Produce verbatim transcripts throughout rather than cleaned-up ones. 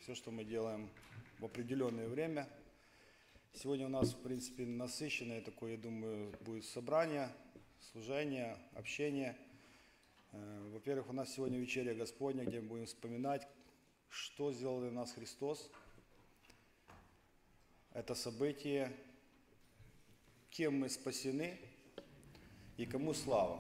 все, что мы делаем в определенное время. Сегодня у нас, в принципе, насыщенное такое, я думаю, будет собрание, служение, общение. Во-первых, у нас сегодня вечеря Господня, где мы будем вспоминать, что сделал для нас Христос. Это событие, кем мы спасены и кому слава.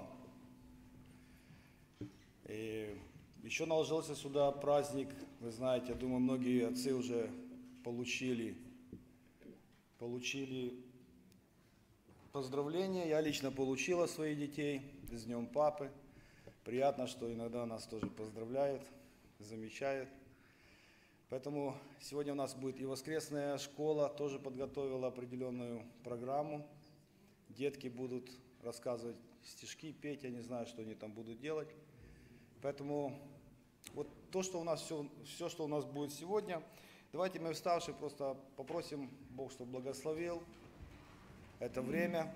И еще наложился сюда праздник, вы знаете, я думаю, многие отцы уже получили, получили поздравления. Я лично получила своих детей с Днем Папы. Приятно, что иногда нас тоже поздравляют, замечают. Поэтому сегодня у нас будет и воскресная школа, тоже подготовила определенную программу. Детки будут рассказывать стишки, петь, я не знаю, что они там будут делать. Поэтому вот то, что у нас все, все, что у нас будет сегодня, давайте мы вставшие просто попросим Бог, чтобы благословил это время.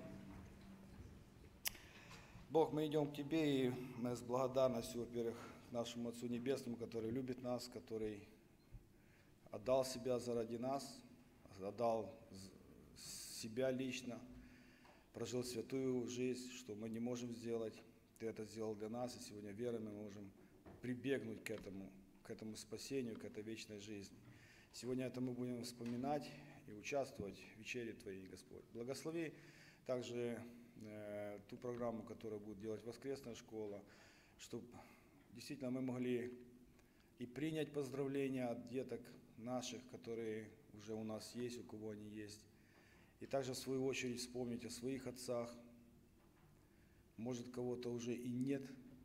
Бог, мы идем к Тебе, и мы с благодарностью, во-первых, к нашему Отцу Небесному, который любит нас, который отдал себя заради нас, отдал себя лично, прожил святую жизнь, что мы не можем сделать. Ты это сделал для нас, и сегодня верой мы можем прибегнуть к этому, к этому спасению, к этой вечной жизни. Сегодня это мы будем вспоминать и участвовать в вечере Твоей, Господь. Благослови также э, ту программу, которую будет делать воскресная школа, чтобы действительно мы могли и принять поздравления от деток наших, которые уже у нас есть, у кого они есть, и также в свою очередь вспомнить о своих отцах. Может, кого-то уже и нет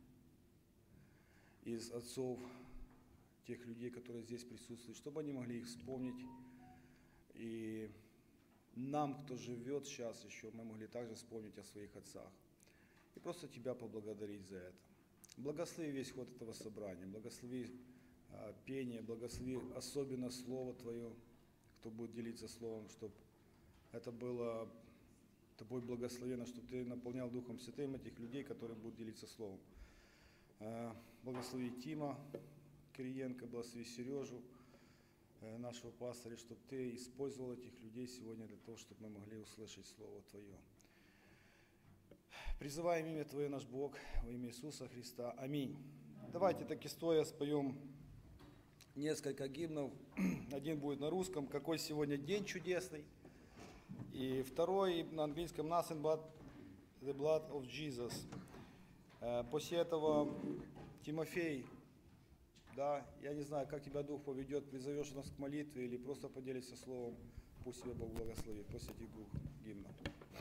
из отцов, тех людей, которые здесь присутствуют, чтобы они могли их вспомнить. И нам, кто живет сейчас еще, мы могли также вспомнить о своих отцах. И просто Тебя поблагодарить за это. Благослови весь ход этого собрания, благослови а, пение, благослови особенно Слово Твое, кто будет делиться Словом, чтобы это было Тобой благословенно, чтобы Ты наполнял Духом Святым этих людей, которые будут делиться Словом. Благослови Тима Кириенко, благослови Сережу, нашего пастыря, чтобы Ты использовал этих людей сегодня для того, чтобы мы могли услышать Слово Твое. Призываем имя Твое, наш Бог, во имя Иисуса Христа. Аминь. Давайте таки стоя споем несколько гимнов. Один будет на русском «Какой сегодня день чудесный». И второй на английском «Nothing but the blood of Jesus». После этого Тимофей, да, я не знаю, как тебя Дух поведет, призовешь нас к молитве или просто поделишься словом, пусть тебя Бог благословит после этих двух гимнов.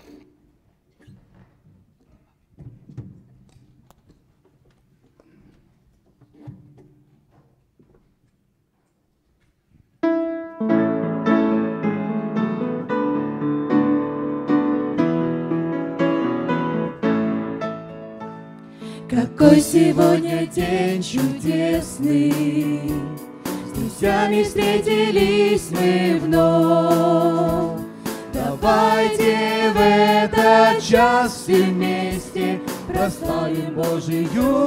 Какой сегодня день чудесный, с друзьями встретились мы вновь. Давайте в этот час все вместе прославим Божию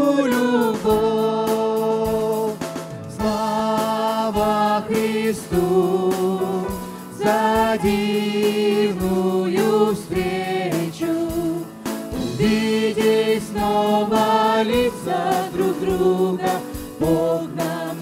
любовь. Слава Христу за дивную встречу, увидеть снова лица друг друга Бог нам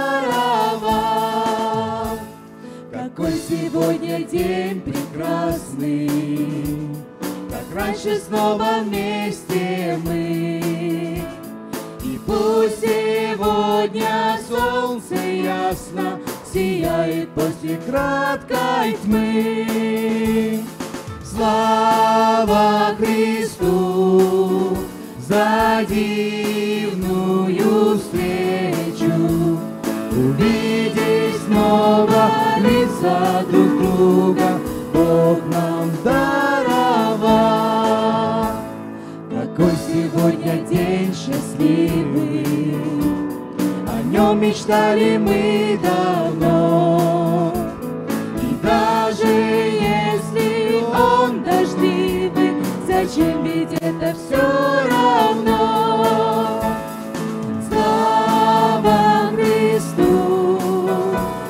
даровал. Какой сегодня день прекрасный, как раньше снова вместе мы. И пусть сегодня солнце ясно сияет после краткой тьмы. Слава Христу за дивную встречу, увидеть снова лица друг друга Бог нам даровал. Какой сегодня день счастливый, о нем мечтали мы давно. И даже если он дождливый, зачем, ведь это все равно. Слава Христу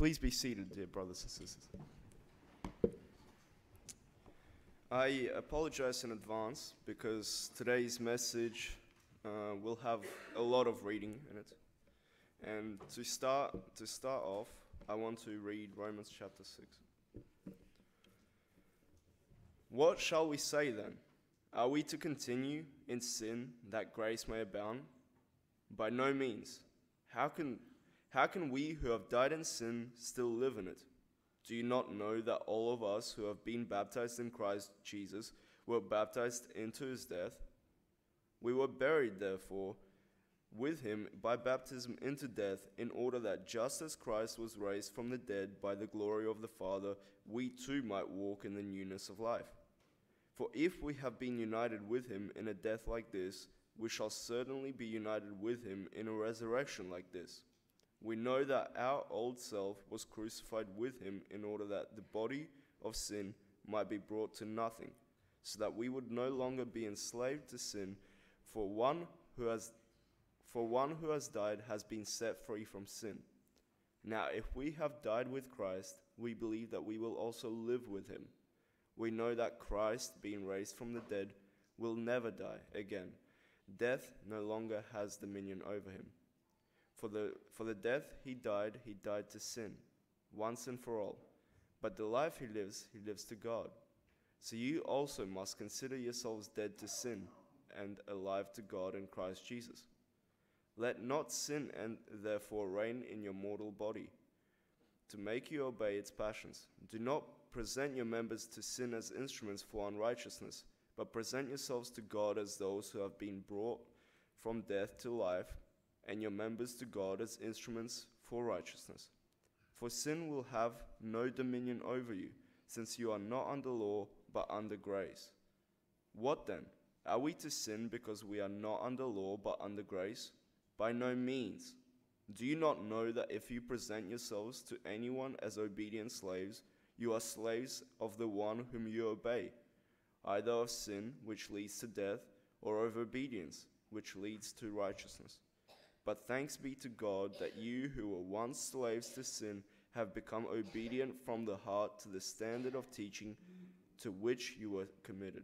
Please be seated, dear brothers and sisters. I apologize in advance because today's message uh, will have a lot of reading in it. And to start, to start off, I want to read Romans chapter six. What shall we say then? Are we to continue in sin that grace may abound? By no means. How can, how can we who have died in sin still live in it? Do you not know that all of us who have been baptized in Christ Jesus were baptized into his death? We were buried, therefore, with him by baptism into death, in order that just as Christ was raised from the dead by the glory of the Father, we too might walk in the newness of life. For if we have been united with him in a death like this, we shall certainly be united with him in a resurrection like this. We know that our old self was crucified with him in order that the body of sin might be brought to nothing, so that we would no longer be enslaved to sin, for one who has for one who has died has been set free from sin. Now if we have died with Christ, we believe that we will also live with him. We know that Christ, being raised from the dead, will never die again. Death no longer has dominion over him. For the, for the death he died, he died to sin, once and for all. But the life he lives, he lives to God. So you also must consider yourselves dead to sin, and alive to God in Christ Jesus. Let not sin and therefore reign in your mortal body, to make you obey its passions. Do not present your members to sin as instruments for unrighteousness, but present yourselves to God as those who have been brought from death to life, and your members to God as instruments for righteousness. For sin will have no dominion over you, since you are not under law, but under grace. What then? Are we to sin because we are not under law, but under grace? By no means. Do you not know that if you present yourselves to anyone as obedient slaves, you are slaves of the one whom you obey, either of sin, which leads to death, or of obedience, which leads to righteousness? But thanks be to God that you who were once slaves to sin have become obedient from the heart to the standard of teaching to which you were committed.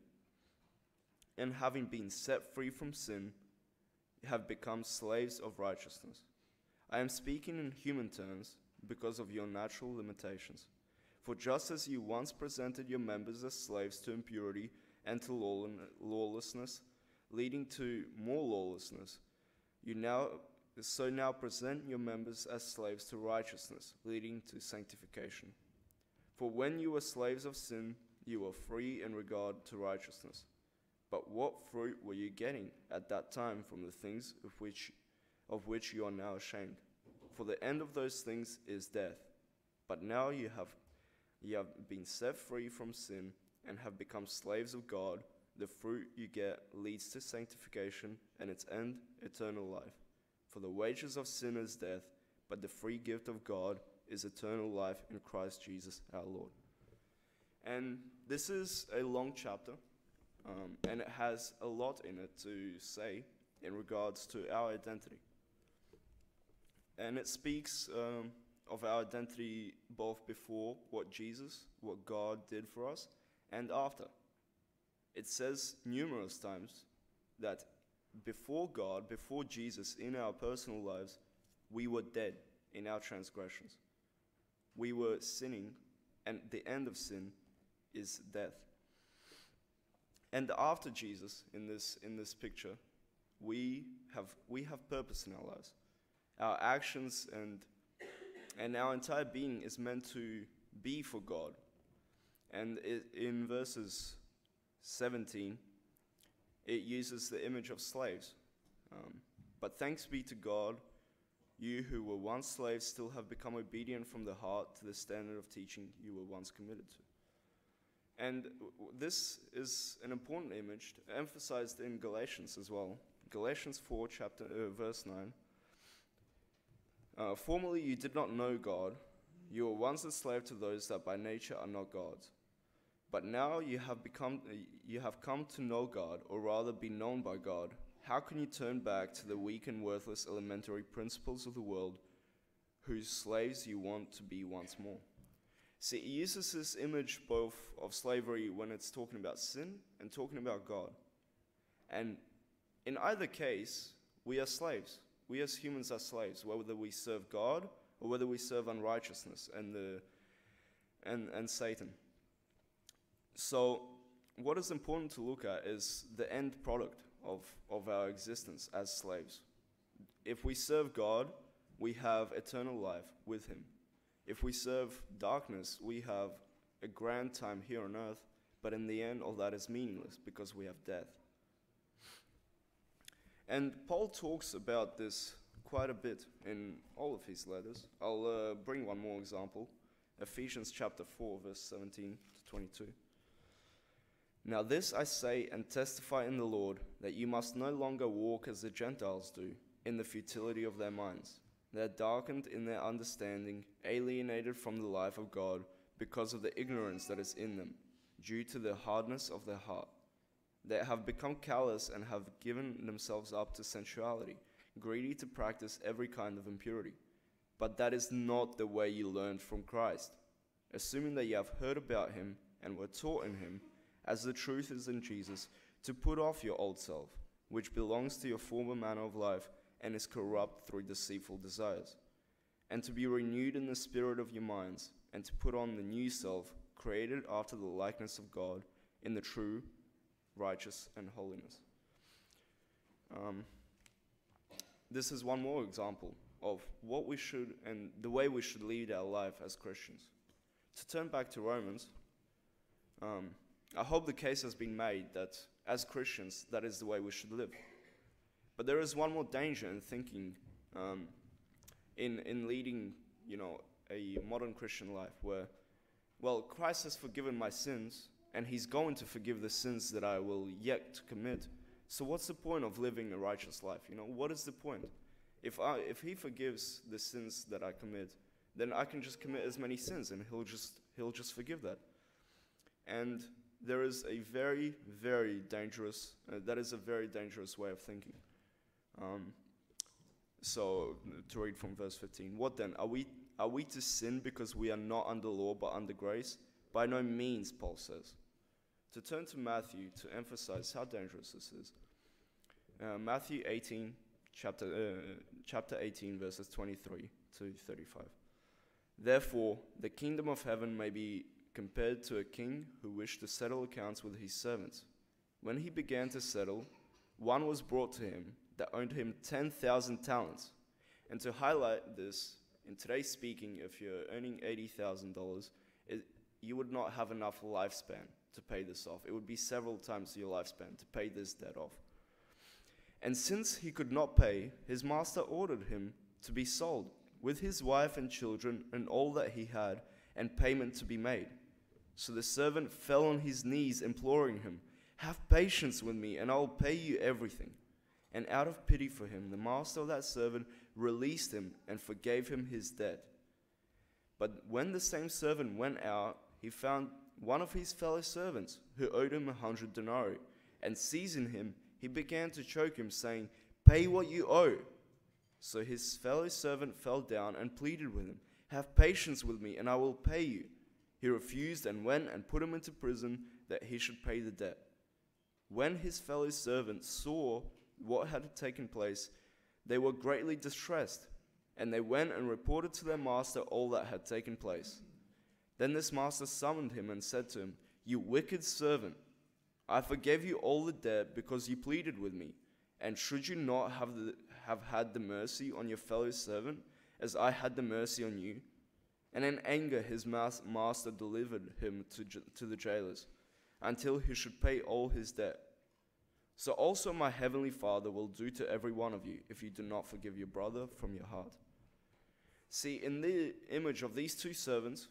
And having been set free from sin, have become slaves of righteousness. I am speaking in human terms because of your natural limitations. For just as you once presented your members as slaves to impurity and to lawlessness, leading to more lawlessness, you now so now present your members as slaves to righteousness, leading to sanctification. For when you were slaves of sin, you were free in regard to righteousness. But what fruit were you getting at that time from the things of which, of which you are now ashamed? For the end of those things is death. But now you have, you have been set free from sin and have become slaves of God. The fruit you get leads to sanctification, and its end, eternal life. For the wages of sin is death, but the free gift of God is eternal life in Christ Jesus our Lord. And this is a long chapter, um, and it has a lot in it to say in regards to our identity. And it speaks um, of our identity both before what Jesus, what God did for us, and after. It says numerous times that before God, before Jesus, in our personal lives, we were dead in our transgressions. We were sinning, and the end of sin is death. And after Jesus, in this in this picture, we have we have purpose in our lives. Our actions and and our entire being is meant to be for God. And it, in verses seventeen, it uses the image of slaves. Um, but thanks be to God, you who were once slaves still have become obedient from the heart to the standard of teaching you were once committed to. And this is an important image emphasized in Galatians as well. Galatians four, chapter uh, verse nine. Uh, Formerly you did not know God. You were once a slave to those that by nature are not God's. But now you have become, you have come to know God, or rather be known by God. How can you turn back to the weak and worthless elementary principles of the world, whose slaves you want to be once more. See, he uses this image both of slavery when it's talking about sin and talking about God. And in either case, we are slaves. We as humans are slaves, whether we serve God or whether we serve unrighteousness and the and, and Satan. So what is important to look at is the end product of, of our existence as slaves. If we serve God, we have eternal life with him. If we serve darkness, we have a grand time here on earth, but in the end, all that is meaningless because we have death. And Paul talks about this quite a bit in all of his letters. I'll uh, bring one more example. Ephesians chapter four, verse seventeen to twenty-two. Now this I say and testify in the Lord, that you must no longer walk as the Gentiles do, in the futility of their minds. They are darkened in their understanding, alienated from the life of God, because of the ignorance that is in them, due to the hardness of their heart. They have become callous and have given themselves up to sensuality, greedy to practice every kind of impurity. But that is not the way you learned from Christ, assuming that you have heard about him and were taught in him, as the truth is in Jesus, to put off your old self, which belongs to your former manner of life and is corrupt through deceitful desires, and to be renewed in the spirit of your minds, and to put on the new self, created after the likeness of God, in the true, righteous, and holiness. Um, this is one more example of what we should, and the way we should lead our life as Christians. To turn back to Romans, um, I hope the case has been made that as Christians, that is the way we should live. But there is one more danger in thinking, um, in in leading, you know, a modern Christian life where, well, Christ has forgiven my sins, and he's going to forgive the sins that I will yet commit. So what's the point of living a righteous life? You know, what is the point? If I if he forgives the sins that I commit, then I can just commit as many sins, and he'll just he'll just forgive that. And there is a very, very dangerous. Uh, that is a very dangerous way of thinking. Um, so, to read from verse fifteen. What then? Are we are we to sin because we are not under law but under grace? By no means, Paul says. To turn to Matthew to emphasize how dangerous this is. Uh, Matthew eighteen, chapter uh, chapter eighteen, verses twenty-three to thirty-five. Therefore, the kingdom of heaven may be compared to a king who wished to settle accounts with his servants. When he began to settle, one was brought to him that owed him ten thousand talents. And to highlight this, in today's speaking, if you're earning eighty thousand dollars, you would not have enough lifespan to pay this off. It would be several times your lifespan to pay this debt off. And since he could not pay, his master ordered him to be sold, with his wife and children and all that he had, and payment to be made. So the servant fell on his knees, imploring him, "Have patience with me, and I will pay you everything." And out of pity for him, the master of that servant released him and forgave him his debt. But when the same servant went out, he found one of his fellow servants who owed him a hundred denarii, and seizing him, he began to choke him, saying, "Pay what you owe." So his fellow servant fell down and pleaded with him, "Have patience with me, and I will pay you." He refused and went and put him into prison that he should pay the debt. When his fellow servants saw what had taken place, they were greatly distressed, and they went and reported to their master all that had taken place. Then this master summoned him and said to him, "You wicked servant, I forgave you all the debt because you pleaded with me. And should you not have, the, have had the mercy on your fellow servant, as I had the mercy on you?" And in anger his mas- master delivered him to, j- to the jailers, until he should pay all his debt. So also my heavenly Father will do to every one of you, if you do not forgive your brother from your heart. See, in the image of these two servants,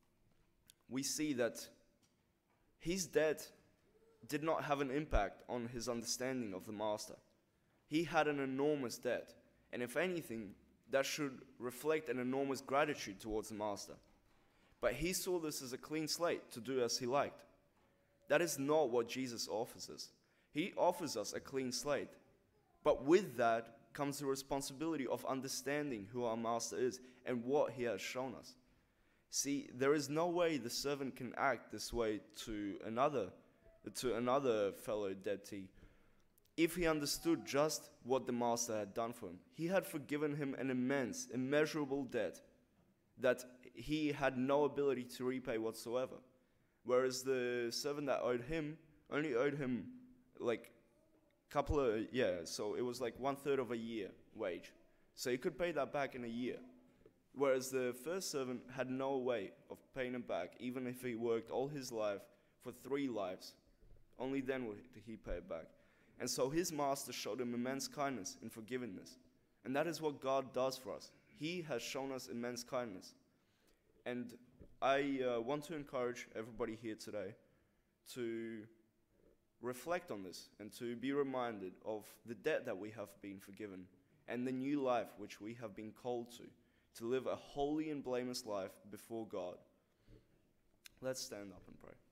we see that his debt did not have an impact on his understanding of the master. He had an enormous debt, and if anything, that should reflect an enormous gratitude towards the master. But he saw this as a clean slate to do as he liked. That is not what Jesus offers us. He offers us a clean slate. But with that comes the responsibility of understanding who our master is and what he has shown us. See, there is no way the servant can act this way to another, to another fellow debtor if he understood just what the master had done for him. He had forgiven him an immense, immeasurable debt that he had no ability to repay whatsoever. Whereas the servant that owed him only owed him like a couple of, yeah, so it was like one third of a year wage. So he could pay that back in a year. Whereas the first servant had no way of paying him back, even if he worked all his life for three lives. Only then would he pay it back. And so his master showed him immense kindness and forgiveness. And that is what God does for us. He has shown us immense kindness. And I uh, want to encourage everybody here today to reflect on this and to be reminded of the debt that we have been forgiven and the new life which we have been called to, to live a holy and blameless life before God. Let's stand up and pray.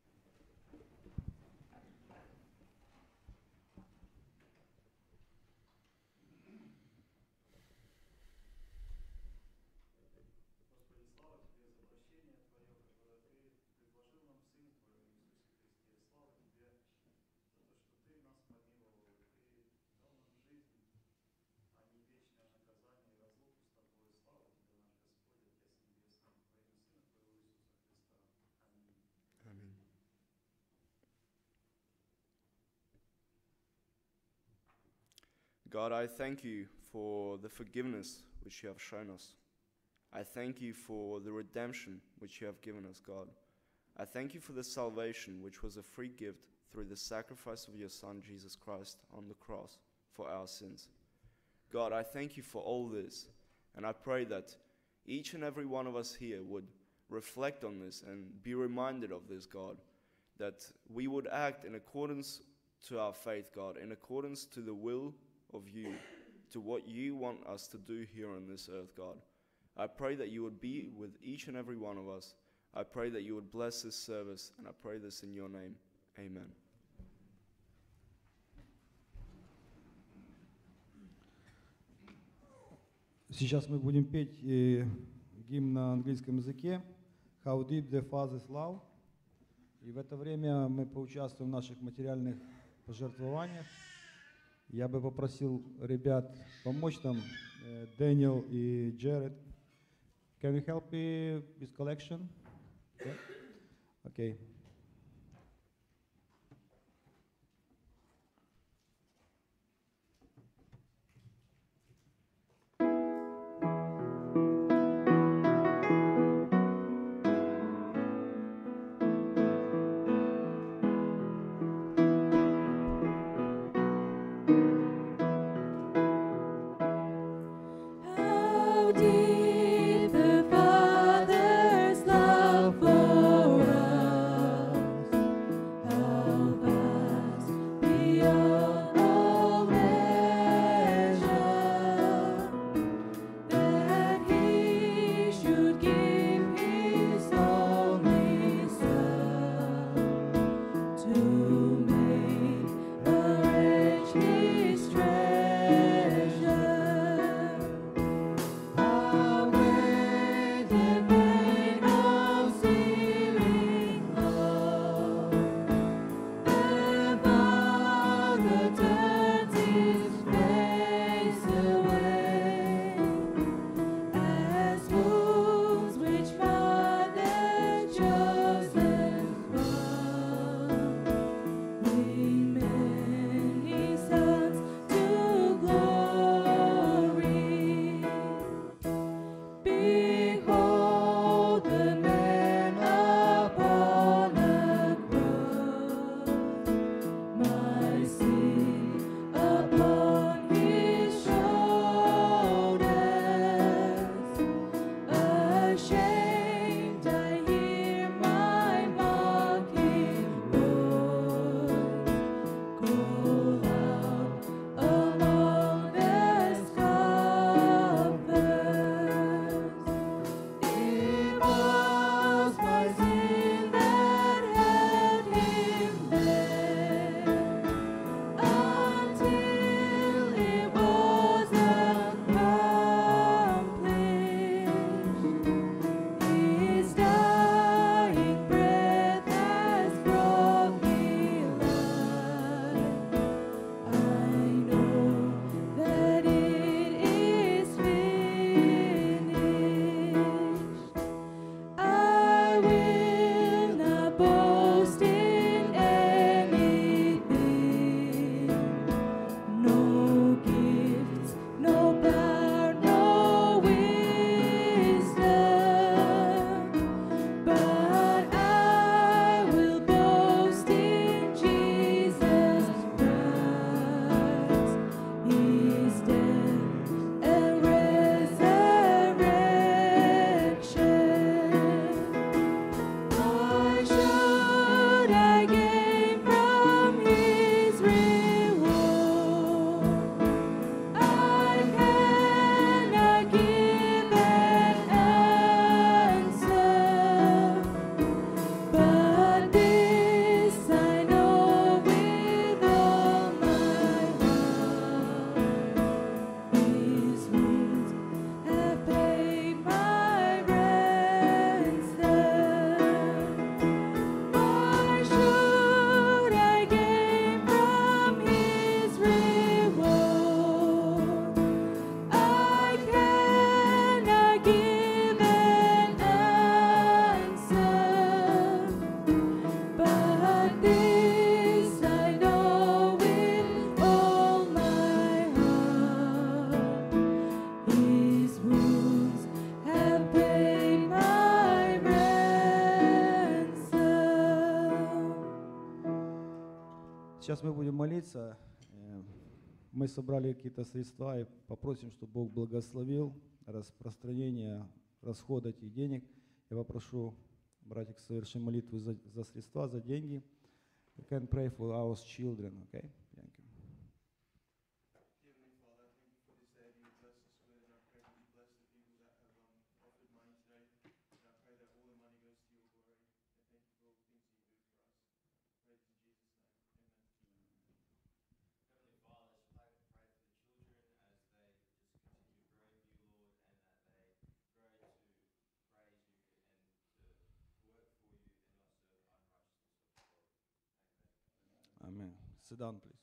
God, I thank you for the forgiveness which you have shown us. I thank you for the redemption which you have given us, God. I thank you for the salvation which was a free gift through the sacrifice of your Son, Jesus Christ, on the cross for our sins. God, I thank you for all this, and I pray that each and every one of us here would reflect on this and be reminded of this, God, that we would act in accordance to our faith, God, in accordance to the will of you, to what you want us to do here on this earth, God. I pray that you would be with each and every one of us. I pray that you would bless this service, and I pray this in your name. Amen. Сейчас мы будем петь э, гимн на английском языке «How deep the Father's love». И в это время мы поучаствуем в наших материальных пожертвованиях. Я бы попросил ребят помочь нам, Дэниел и Джеред. Can you help me with collection? Yeah? Okay. How deep the Father's love for us, how vast beyond all measure, that He should give His only Son to make a wretch His treasure. How great the pain of sealing love! The Father turns His face away, as wounds which Father chosen from bring many sons to glory. Behold the man upon the cross, my sin upon His shoulders. Ashamed, I hear my mocking voice call out among the scoffers. Сейчас мы будем молиться. Э, Мы собрали какие-то средства и попросим, чтобы Бог благословил распространение расхода этих денег. Я попрошу братьев совершить молитву за, за средства, за деньги. We can pray for our children, okay? Thank you. Heavenly Father, I thank you for this day that you blessed us with, and I pray that you bless the people that have um, offered money today, and I pray that all the money goes to your glory. I thank you for all the things that you do for us. Praise in Jesus' name. Amen. Heavenly Father, I pray for the children as they just continue to grow in you, Lord, and that they grow to praise you and to work for you and not serve unrighteousness of the world. Amen. Amen. Sit down, please.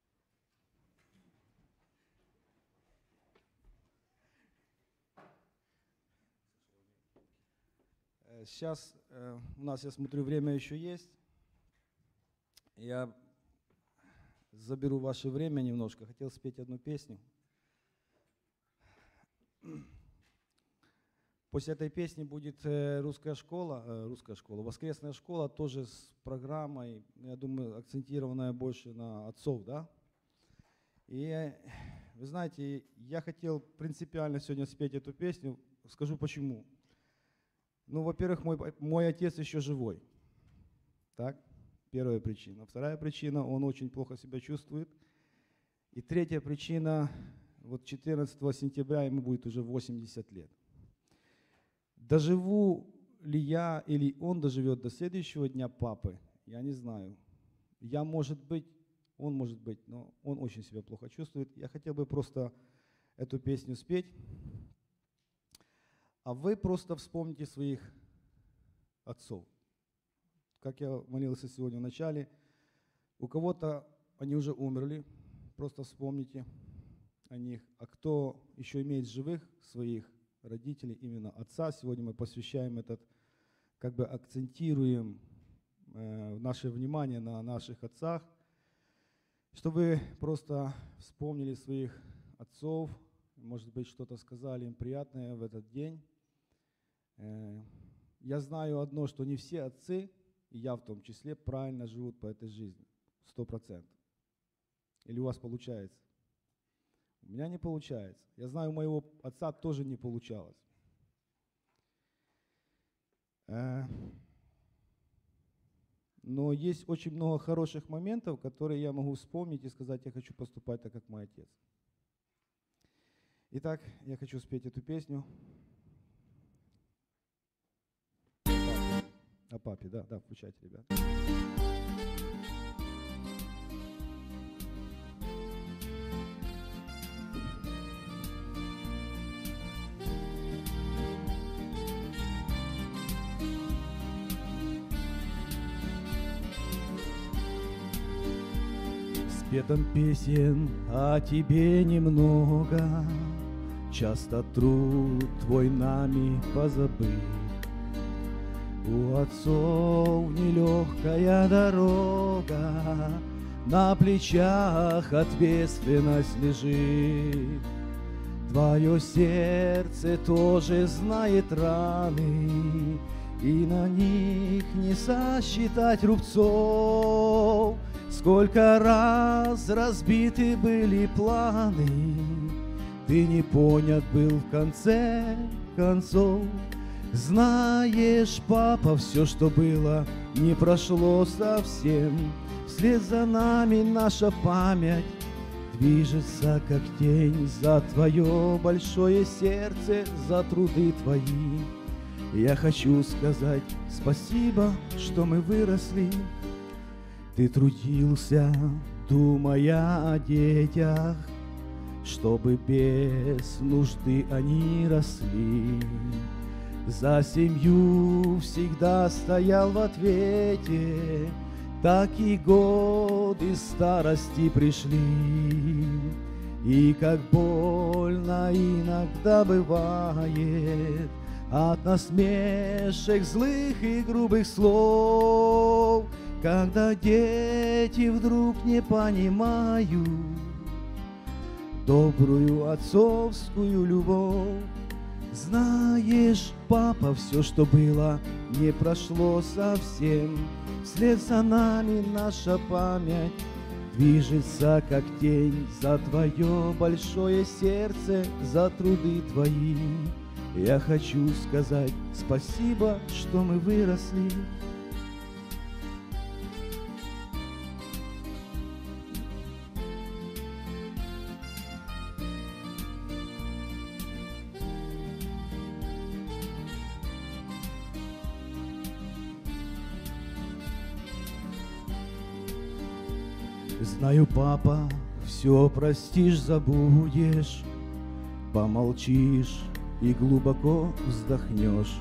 Сейчас э, у нас, я смотрю, время еще есть. Я заберу ваше время немножко. Хотел спеть одну песню. После этой песни будет э, русская школа, э, русская школа, воскресная школа, тоже с программой, я думаю, акцентированная больше на отцов, да? И э, вы знаете, я хотел принципиально сегодня спеть эту песню, скажу почему. Ну, во-первых, мой, мой отец еще живой, так? Первая причина. Вторая причина, он очень плохо себя чувствует. И третья причина, вот четырнадцатого сентября ему будет уже восемьдесят лет. Доживу ли я или он доживет до следующего дня папы, я не знаю. Я, может быть, он может быть, но он очень себя плохо чувствует. Я хотел бы просто эту песню спеть. А вы просто вспомните своих отцов. Как я молился сегодня в начале, у кого-то они уже умерли, просто вспомните о них. А кто еще имеет живых своих родителей, именно отца, сегодня мы посвящаем этот, как бы акцентируем э, наше внимание на наших отцах, чтобы просто вспомнили своих отцов, может быть, что-то сказали им приятное в этот день. Э, я знаю одно, что не все отцы, и я в том числе, правильно живут по этой жизни, сто процентов. Или у вас получается? У меня не получается. Я знаю, у моего отца тоже не получалось. Но есть очень много хороших моментов, которые я могу вспомнить и сказать, я хочу поступать так, как мой отец. Итак, я хочу спеть эту песню. О папе, да, да, включайте, ребят. Спетом песен о тебе немного, часто труд твой нами позабыт. У отцов нелегкая дорога, на плечах ответственность лежит. Твое сердце тоже знает раны, и на них не сосчитать рубцов. Сколько раз разбиты были планы, ты не понят был в конце концов. Знаешь, папа, все, что было, не прошло совсем. Вслед за нами наша память движется, как тень, за твое большое сердце, за труды твои. Я хочу сказать спасибо, что мы выросли. Ты трудился, думая о детях, чтобы без нужды они росли. За семью всегда стоял в ответе, так и годы старости пришли. И как больно иногда бывает от насмешек злых и грубых слов, когда дети вдруг не понимают добрую отцовскую любовь. Знаешь, папа, все, что было, не прошло совсем. Вслед за нами наша память движется как тень за твое большое сердце, за труды твои. Я хочу сказать спасибо, что мы выросли. Знаю, папа, все простишь, забудешь, помолчишь и глубоко вздохнешь,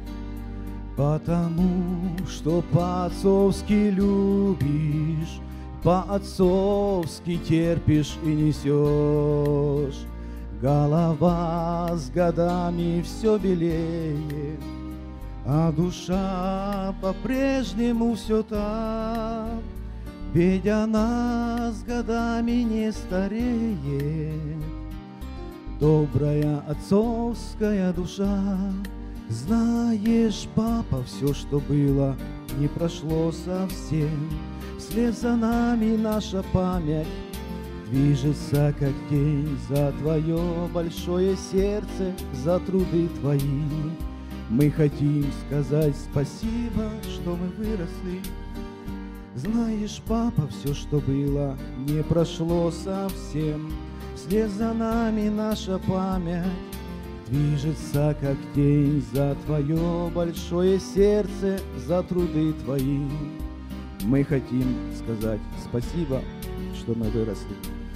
потому что по-отцовски любишь, по-отцовски терпишь и несешь. Голова с годами все белеет, а душа по-прежнему все так. Ведь она с годами не стареет. Добрая отцовская душа. Знаешь, папа, все, что было, не прошло совсем. Вслед за нами наша память движется, как тень, за твое большое сердце, за труды твои. Мы хотим сказать спасибо, что мы выросли. Знаешь, папа, все, что было, не прошло совсем. Вслед за нами наша память движется, как тень, за твое большое сердце, за труды твои. Мы хотим сказать спасибо, что мы выросли.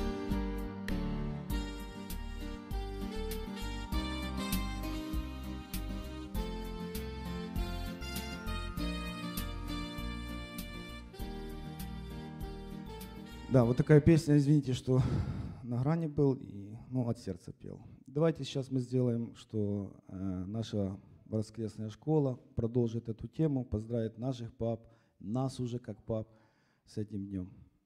Да, вот такая песня, извините, что на грани был и ну, от сердца пел. Давайте сейчас мы сделаем, что э, наша воскресная школа продолжит эту тему, поздравит наших пап, нас уже как пап с этим днем.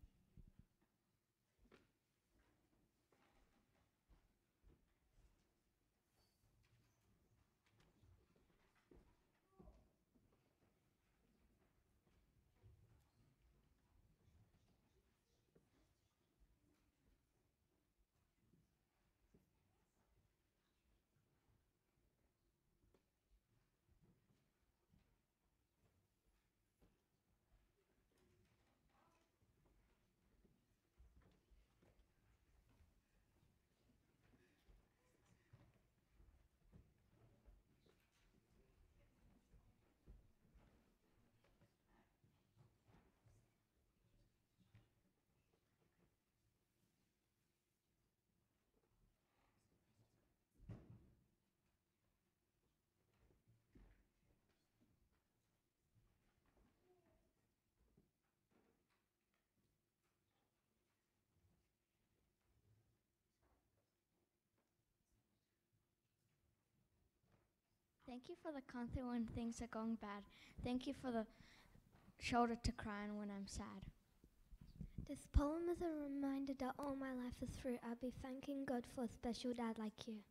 Thank you for the concert when things are going bad. Thank you for the shoulder to cry on when I'm sad. This poem is a reminder that all my life is through. I'll be thanking God for a special dad like you.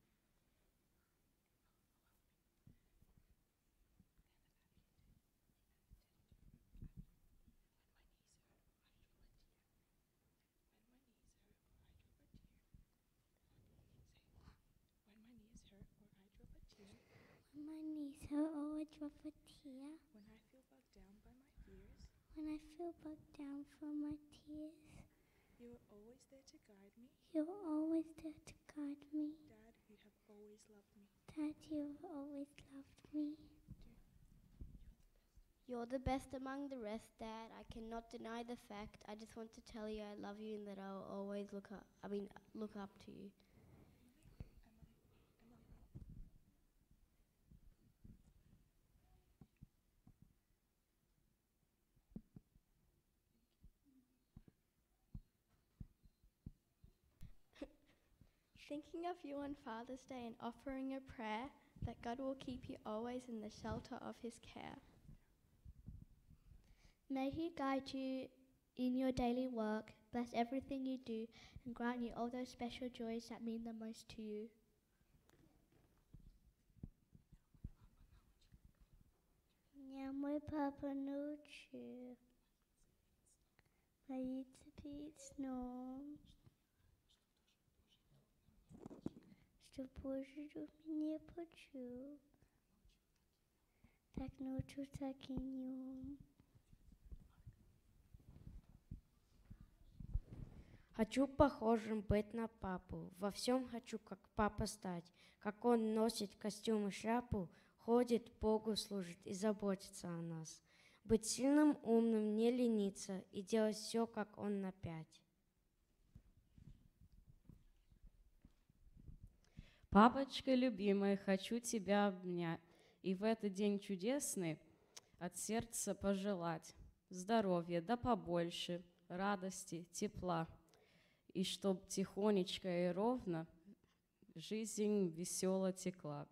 When my knees hurt or I drop a tear. When I feel bogged down by my fears. When I feel bogged down from my tears. You are always there to guide me. You're always there to guide me. Dad, you have always loved me. Dad, you've always loved me. You're the best among the rest, Dad. I cannot deny the fact. I just want to tell you I love you and that I'll always look up. I mean, look up to you. Thinking of you on Father's Day and offering a prayer that God will keep you always in the shelter of his care. May he guide you in your daily work, bless everything you do, and grant you all those special joys that mean the most to you. Я мой папа научил боится перед сном, что позже меня почув, так ночью, так и днем. Хочу похожим быть на папу, во всем хочу как папа стать, как он носит костюм и шляпу, ходит, Богу служит и заботится о нас. Быть сильным, умным, не лениться и делать все, как он на пять. Папочка любимая, хочу тебя обнять и в этот день чудесный от сердца пожелать здоровья, да побольше, радости, тепла. И чтоб тихонечко и ровно жизнь весело текла.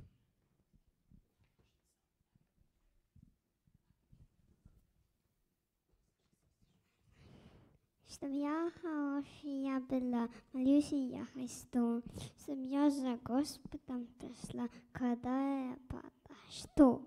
Чтоб я хорошая была, молюсь и я Христу, чтоб я за Господом пришла, когда я подожду.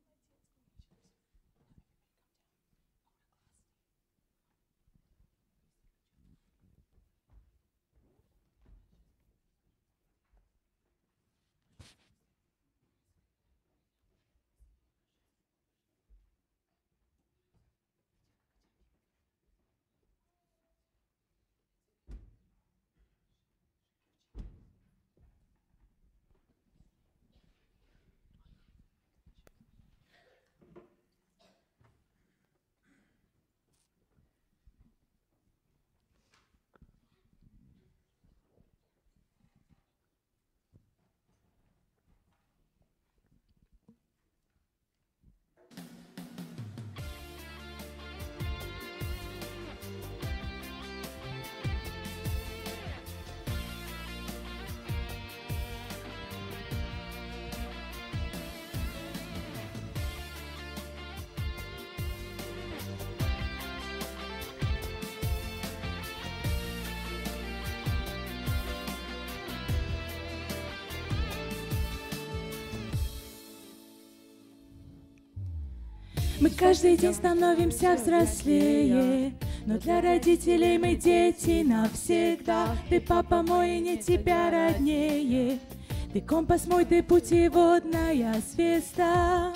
Мы каждый день становимся взрослее, но для родителей мы дети навсегда. Ты папа мой, и не тебя роднее. Ты компас мой, ты путеводная звезда.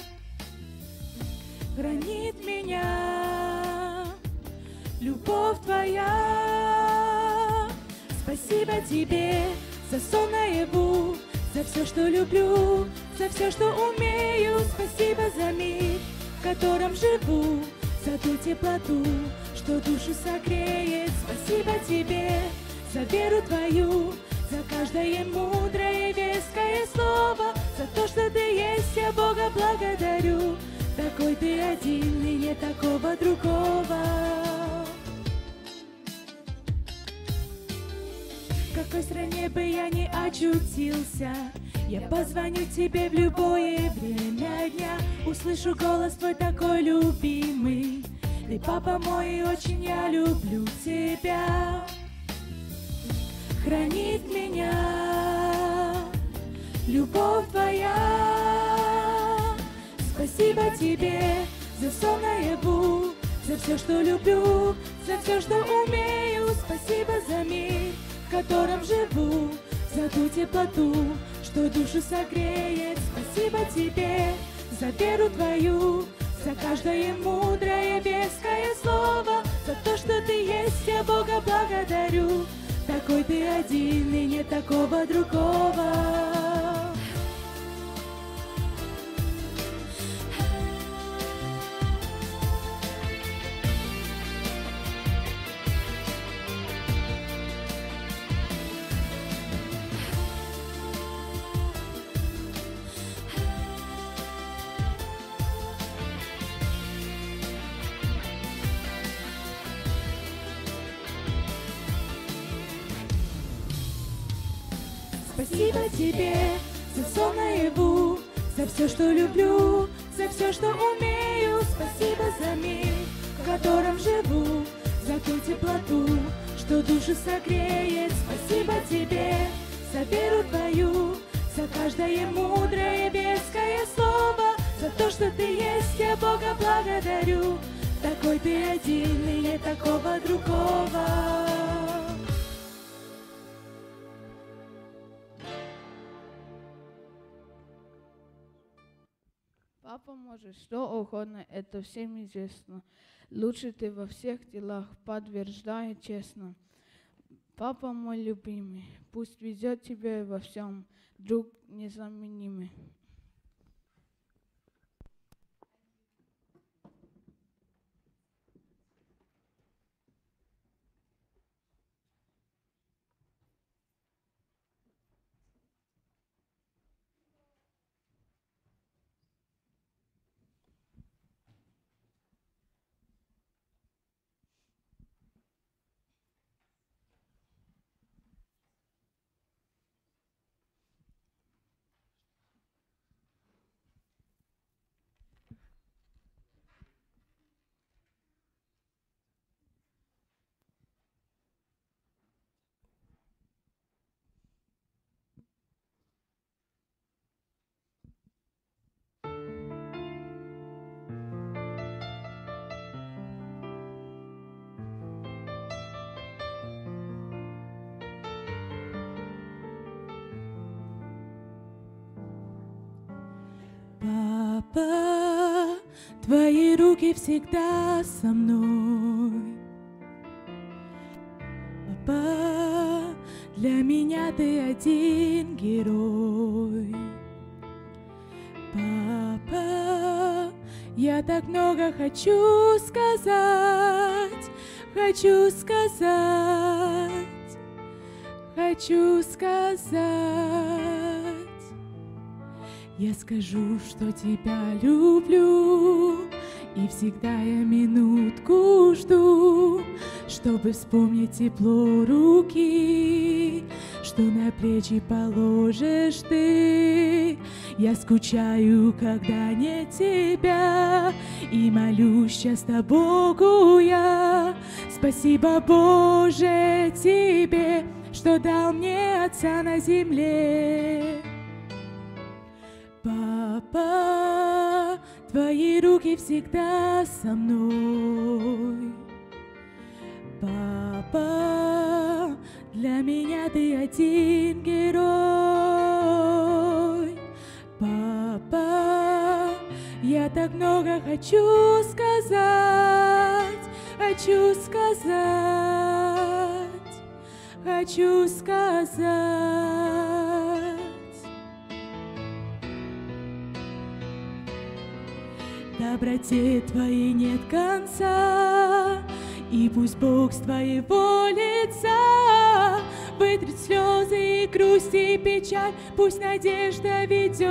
Хранит меня любовь твоя. Спасибо тебе за сон наяву, за все, что люблю, за все, что умею. Спасибо за мир, в котором живу, за ту теплоту, что душу согреет. Спасибо тебе за веру твою, за каждое мудрое веское слово, за то, что ты есть, я Бога благодарю. Такой ты один и нет такого другого. В какой стране бы я ни очутился, я позвоню тебе в любое время дня, услышу голос твой такой любимый. Ты папа мой, и очень я люблю тебя. Хранит меня любовь твоя. Спасибо тебе за сон наяву, за все, что люблю, за все, что умею. Спасибо за мир, в котором живу, за ту теплоту, что душу согреет. Спасибо тебе за веру твою, за каждое мудрое веское слово, за то, что ты есть, я Бога благодарю. Такой ты один и нет такого другого. Спасибо тебе за сон наяву, за все, что люблю, за все, что умею. Спасибо за мир, в котором живу, за ту теплоту, что душу согреет. Спасибо тебе за веру твою, за каждое мудрое веское слово, за то, что ты есть, я Бога благодарю. такой ты один, и нет такого другого. Папа может что угодно, это всем известно. Лучше ты во всех делах, подтверждая честно. Папа мой любимый, пусть везет тебе во всем, друг незаменимый. Папа, твои руки всегда со мной. Папа, для меня ты один герой. Папа, я так много хочу сказать, хочу сказать, хочу сказать. Я скажу, что тебя люблю, и всегда я минутку жду, чтобы вспомнить тепло руки, что на плечи положишь ты. Я скучаю, когда нет тебя, и молюсь часто Богу я. Спасибо, Боже, тебе, что дал мне отца на земле. Папа, твои руки всегда со мной. Папа, для меня ты один герой. Папа, я так много хочу сказать, хочу сказать, хочу сказать. Доброте твоей нет конца, и пусть Бог с твоего лица вытрет слезы и грусть и печаль, пусть надежда ведет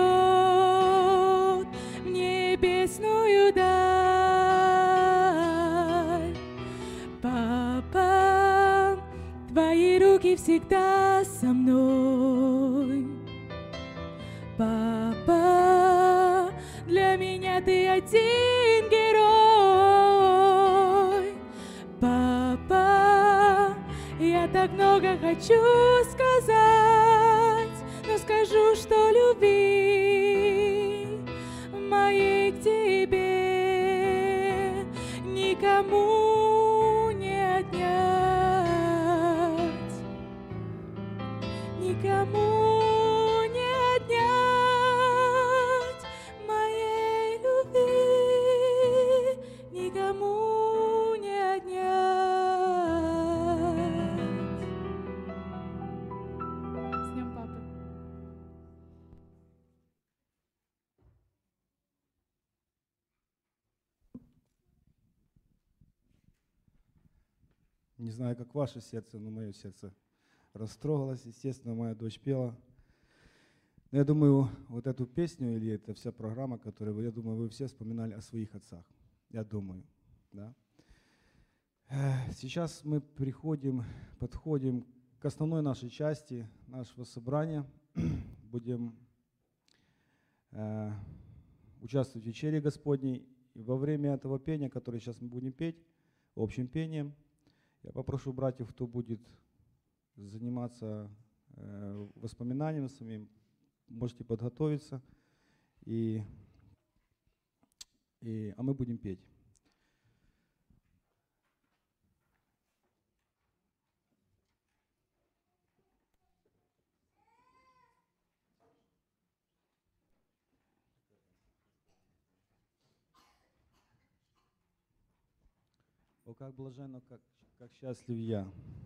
в небесную даль. Папа, твои руки всегда со мной. Папа, для меня ты один герой. Папа, я так много хочу сказать, но скажу, что любви моей к тебе никому не отнять, никому не отнять моей любви, никому не отнять. С днем папы. Не знаю, как ваше сердце, но мое сердце растрогалось. Естественно, моя дочь пела. Но я думаю, вот эту песню или эта вся программа, которую вы, я думаю, вы все вспоминали о своих отцах. Я думаю, да. Сейчас мы приходим, подходим к основной нашей части нашего собрания. Будем э, участвовать в вечере Господней. И во время этого пения, которое сейчас мы будем петь, общим пением, я попрошу братьев, кто будет заниматься э, воспоминанием своим, можете подготовиться, и, и, а мы будем петь. О, как блаженно, как, как счастлив я.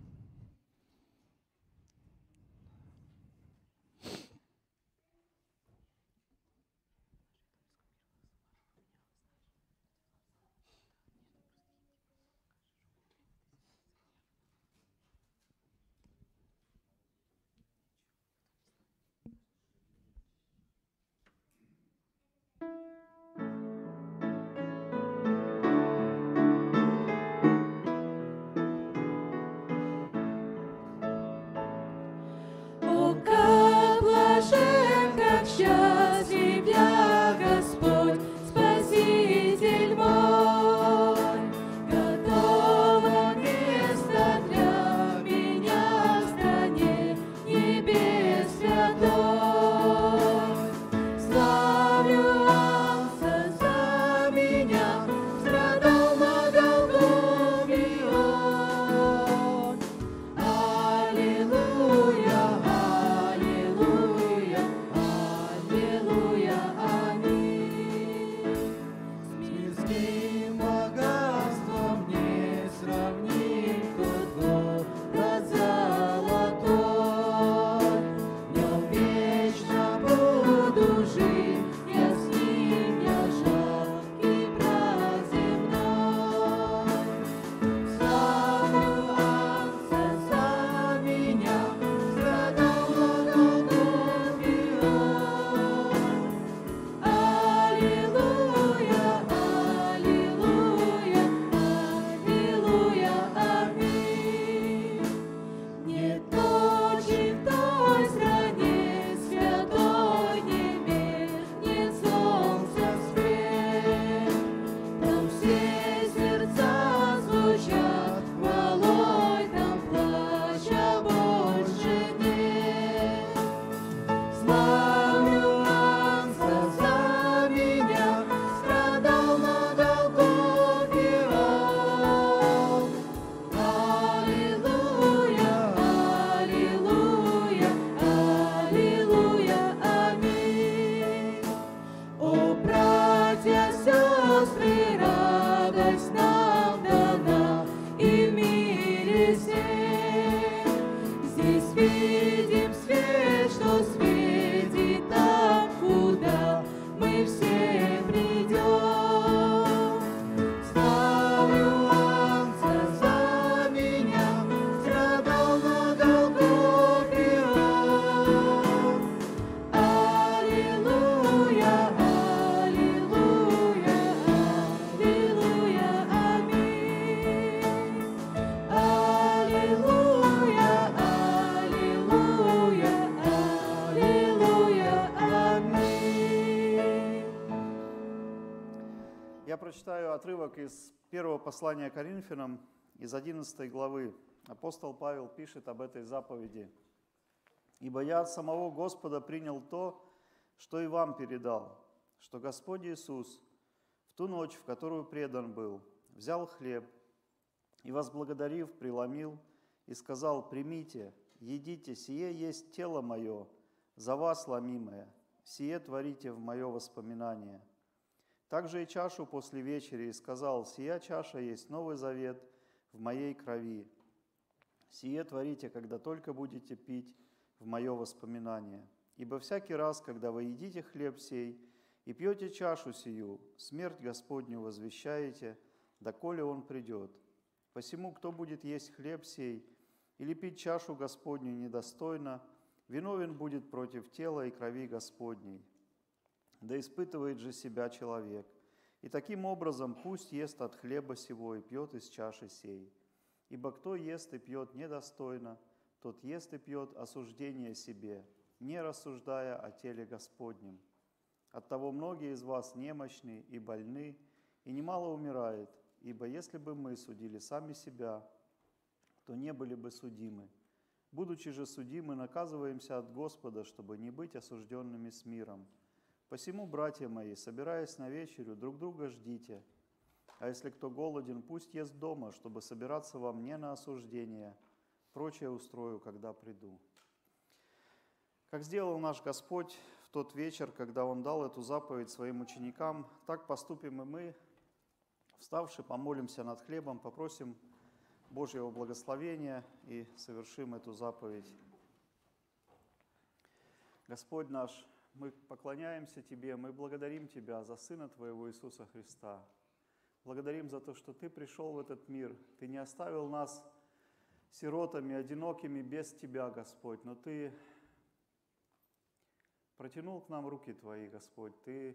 О, как блажен, как счастлив я, Господь, Спаситель мой, готово место для меня в стране небес святой. Славлю Отца за меня, страдал на Голгофе Он. Аллилуйя, аллилуйя, аллилуйя, аминь. С мирским богатством не сравним тот город золотой. В нем вечно буду жить, я с ним, я жалкий прах земной. Славлю Отца за меня, страдал на Голгофе Он. Аллилуйя, аллилуйя, аллилуйя, аминь. Нет ночи в той стране святой небес, нет солнца свет. Там все сердца звучат хвалой, там плача больше нет. Славлю Отца за меня, страдал на Голгофе Он. Аллилуйя, аллилуйя, аллилуйя, аминь. О, братья, сестры, радость нам дана и в мире всем. Здесь видим свет, что светит там, куда мы все придем. Славлю Отца за меня, страдал на Голгофе Он. Аллилуйя, аллилуйя, аллилуйя, аминь. Аллилуйя, аллилуйя, аллилуйя, аминь. Я прочитаю отрывок из первого послания Коринфянам, из одиннадцатой главы. Апостол Павел пишет об этой заповеди. «Ибо я от самого Господа принял то, что и вам передал, что Господь Иисус в ту ночь, в которую предан был, взял хлеб и, возблагодарив, преломил и сказал: примите, едите, сие есть тело мое, за вас ломимое, сие творите в мое воспоминание. Также и чашу после вечери и сказал: сия чаша есть новый завет в моей крови. Сие творите, когда только будете пить в мое воспоминание. Ибо всякий раз, когда вы едите хлеб сей и пьете чашу сию, смерть Господню возвещаете, доколе Он придет. Посему, кто будет есть хлеб сей или пить чашу Господню недостойно, виновен будет против тела и крови Господней. Да испытывает же себя человек, и таким образом пусть ест от хлеба сего и пьет из чаши сей. Ибо кто ест и пьет недостойно, тот ест и пьет осуждение себе, не рассуждая о теле Господнем. Оттого многие из вас немощны и больны, и немало умирает, ибо если бы мы судили сами себя, то не были бы судимы. Будучи же судимы, наказываемся от Господа, чтобы не быть осужденными с миром. Посему, братья мои, собираясь на вечерю, друг друга ждите. А если кто голоден, пусть ест дома, чтобы собираться вам не на осуждение. Прочее устрою, когда приду». Как сделал наш Господь в тот вечер, когда Он дал эту заповедь своим ученикам, так поступим и мы вставши, помолимся над хлебом, попросим Божьего благословения и совершим эту заповедь. Господь наш, мы поклоняемся Тебе, мы благодарим Тебя за Сына Твоего Иисуса Христа. Благодарим за то, что Ты пришел в этот мир. Ты не оставил нас сиротами, одинокими, без Тебя, Господь, но Ты протянул к нам руки Твои, Господь. Ты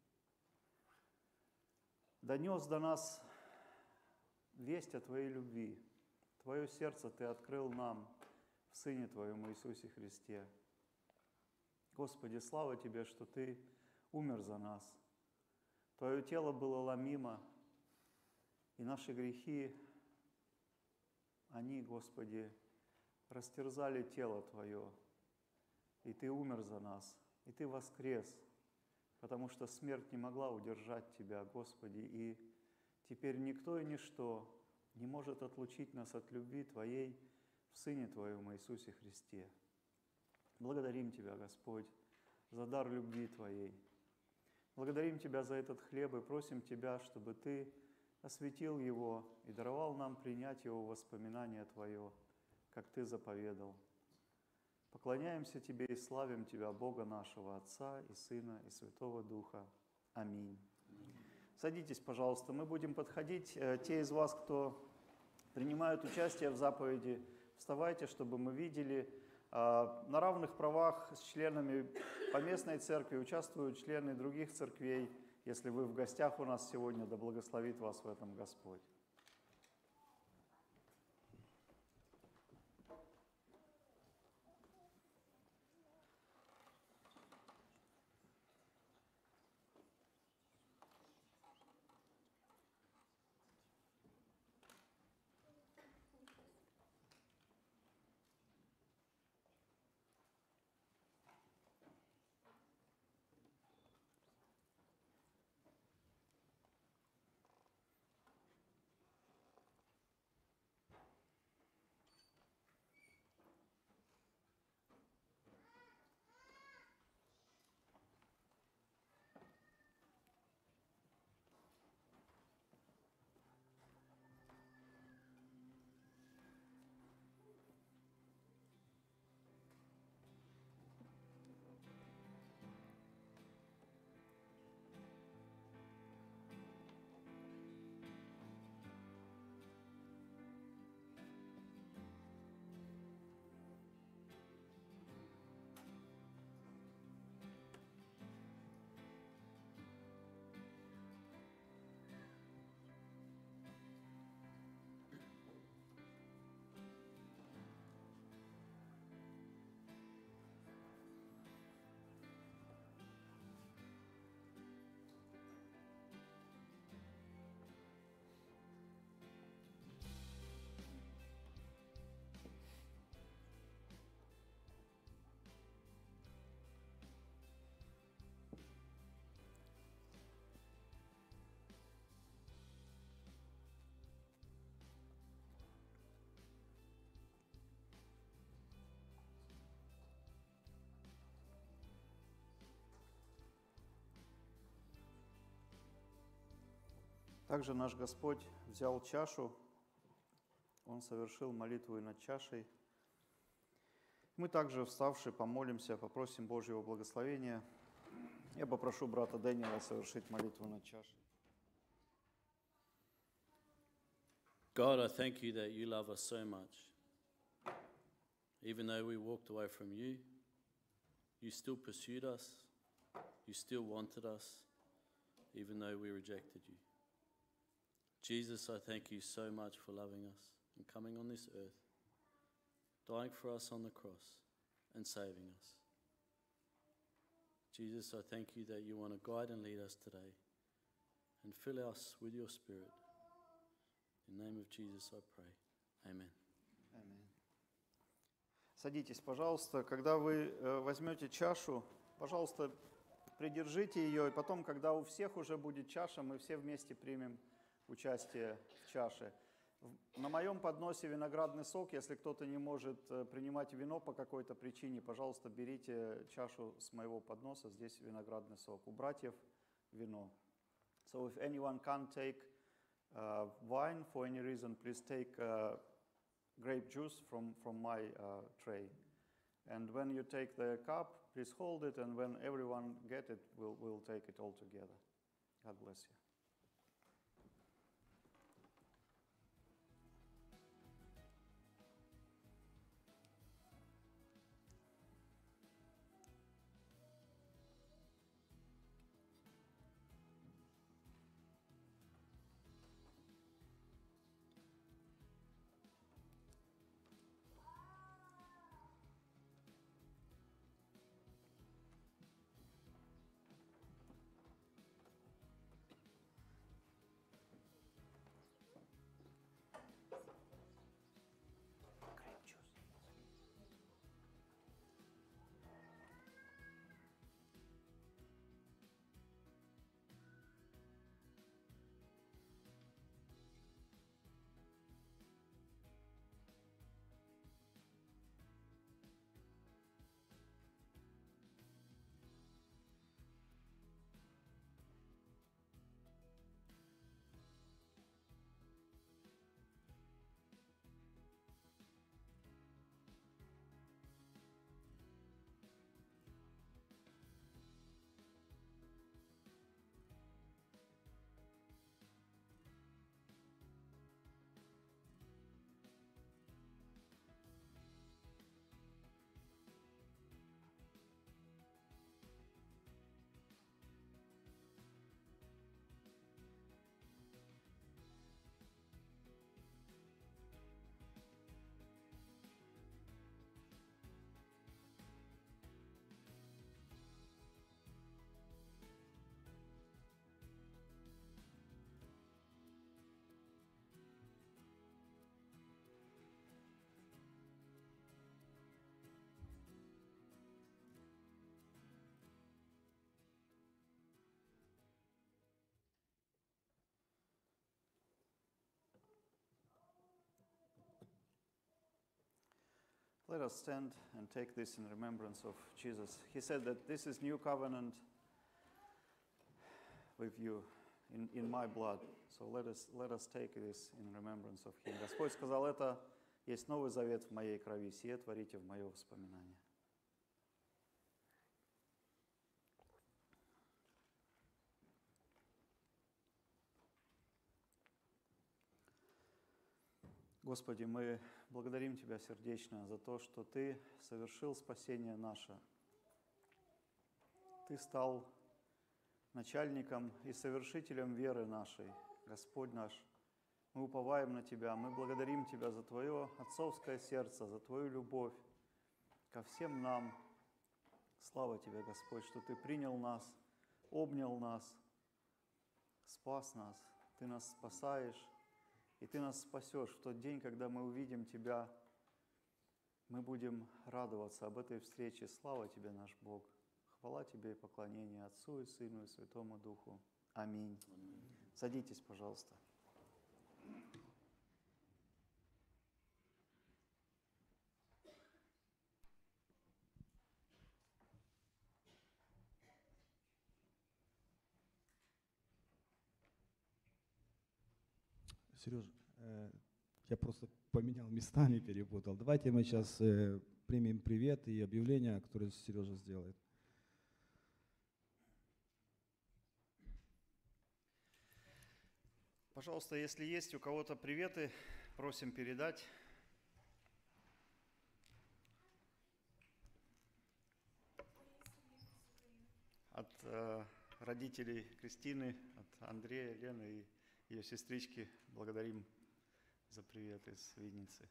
донес до нас весть о Твоей любви. Твое сердце Ты открыл нам в Сыне Твоем Иисусе Христе. Господи, слава Тебе, что Ты умер за нас. Твое тело было ломимо, и наши грехи, они, Господи, растерзали тело Твое, и Ты умер за нас, и Ты воскрес, потому что смерть не могла удержать Тебя, Господи, и теперь никто и ничто не может отлучить нас от любви Твоей в Сыне Твоем Иисусе Христе. Благодарим Тебя, Господь, за дар любви Твоей. Благодарим Тебя за этот хлеб и просим Тебя, чтобы Ты осветил его и даровал нам принять его воспоминание Твое, как Ты заповедал. Поклоняемся Тебе и славим Тебя, Бога нашего, Отца и Сына и Святого Духа. Аминь. Садитесь, пожалуйста, мы будем подходить. Те из вас, кто принимают участие в заповеди, вставайте, чтобы мы видели. На равных правах с членами поместной церкви участвуют члены других церквей. Если вы в гостях у нас сегодня, да благословит вас в этом Господь. Также наш Господь взял чашу, Он совершил молитву и над чашей. Мы также, вставши, помолимся, попросим Божьего благословения. Я попрошу брата Дэниела совершить молитву над чашей. God, I thank you that you love us so much. Even though we walked away from you, you still pursued us, you still wanted us, even though we rejected you. Jesus, I thank you so much for loving us and coming on this earth, dying for us on the cross and saving us. Jesus, I thank you that you want to guide and lead us today and fill us with your Spirit. In the name of Jesus I pray. Amen. Amen. Садитесь, пожалуйста. Когда вы э, возьмете чашу, пожалуйста, придержите ее, и потом, когда у всех уже будет чаша, мы все вместе примем участие в чаше. На моем подносе виноградный сок. Если кто-то не может принимать вино по какой-то причине, пожалуйста, берите чашу с моего подноса. Здесь виноградный сок. У братьев вино. So if anyone can't take uh, wine for any reason, please take uh, grape juice from, from my uh, tray. And when you take the cup, please hold it, and when everyone get it, we'll, we'll take it all together. God bless you. Let us stand and take this in remembrance of Jesus. He said that this is new covenant with you in, in my blood. So let us, let us take this in remembrance of Him. Господь сказал, это есть новый завет в моей крови, сие творите в мое воспоминание. Господи, мы благодарим Тебя сердечно за то, что Ты совершил спасение наше. Ты стал начальником и совершителем веры нашей, Господь наш. Мы уповаем на Тебя, мы благодарим Тебя за Твое отцовское сердце, за Твою любовь ко всем нам. Слава Тебе, Господь, что Ты принял нас, обнял нас, спас нас, Ты нас спасаешь. И Ты нас спасешь в тот день, когда мы увидим Тебя. Мы будем радоваться об этой встрече. Слава Тебе, наш Бог. Хвала Тебе и поклонение Отцу и Сыну и Святому Духу. Аминь. Аминь. Садитесь, пожалуйста. Сереж, э, я просто поменял местами, перепутал. Давайте мы сейчас э, примем привет и объявление, которое Сережа сделает. Пожалуйста, если есть у кого-то приветы, просим передать. От э, родителей Кристины, от Андрея, Лены и ее сестрички благодарим за привет из Винницы.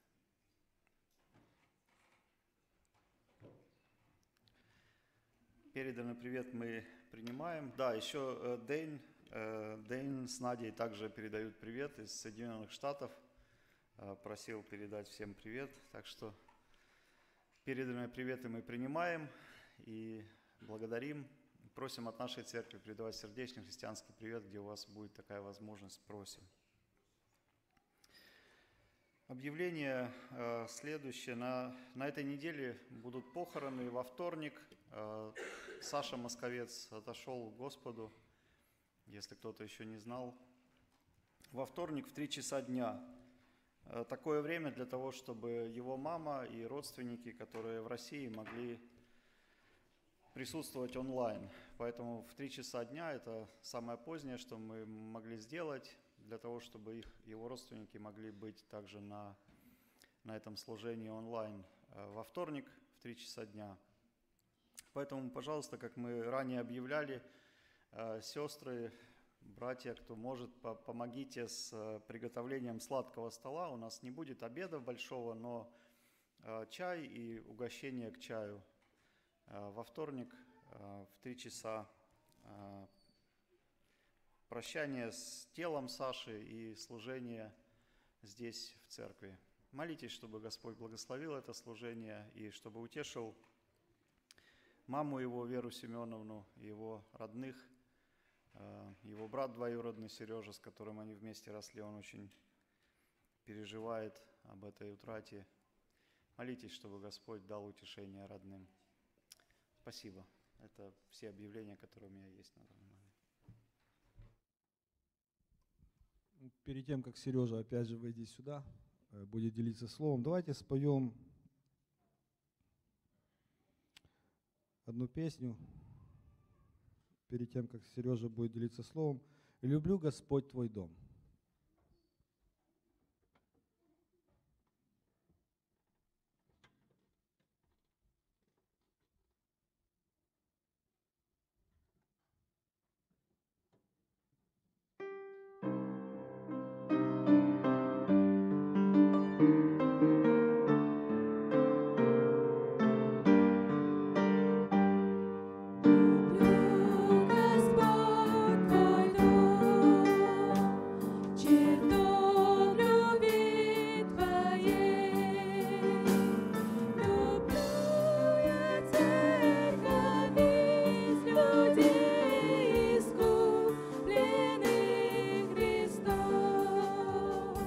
Переданный привет мы принимаем. Да, еще э, Дэйн, э, Дэйн с Надей также передают привет из Соединенных Штатов. Э, просил передать всем привет. Так что переданные приветы мы принимаем и благодарим. Просим от нашей церкви передавать сердечный христианский привет, где у вас будет такая возможность, просим. Объявление э, следующее. На, на этой неделе будут похороны. Во вторник э, Саша Московец отошел к Господу, если кто-то еще не знал. во вторник в три часа дня. Э, Такое время для того, чтобы его мама и родственники, которые в России, могли присутствовать онлайн. Поэтому в три часа дня это самое позднее, что мы могли сделать, для того, чтобы их, его родственники могли быть также на, на этом служении онлайн э, во вторник в три часа дня. Поэтому, пожалуйста, как мы ранее объявляли, э, сестры, братья, кто может, по- помогите с э, приготовлением сладкого стола. У нас не будет обеда большого, но э, чай и угощение к чаю э, во вторник э, в три часа. э, Прощание с телом Саши и служение здесь, в церкви. Молитесь, чтобы Господь благословил это служение и чтобы утешил маму его, Веру Семеновну, его родных, э, его брат двоюродный Сережа, с которым они вместе росли, он очень переживает об этой утрате. Молитесь, чтобы Господь дал утешение родным. Спасибо. Это все объявления, которые у меня есть на данный момент. Перед тем, как Сережа опять же выйдет сюда, э, будет делиться словом, давайте споем одну песню. Перед тем, как Сережа будет делиться словом. «Люблю, Господь, Твой дом». Господь Твой дом, чертог любви Твоей. Люблю я церковь из людей искупленных Христом.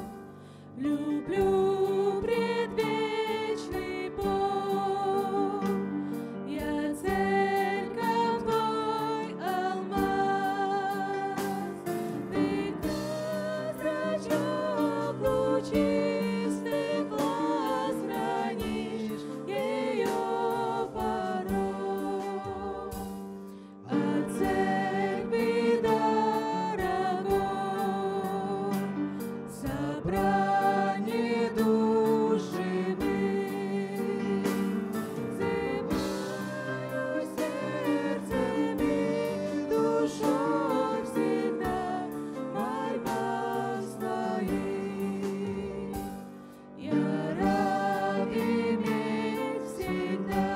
Люблю предвечный Бог, я церковь Твой алмаз. Ты как зрачок лучистый глаз хранишь ее порог. От церкви дорогой собрание душ живых. Взываю сердцем и душой всегда мольба своей. Я рад иметь всегда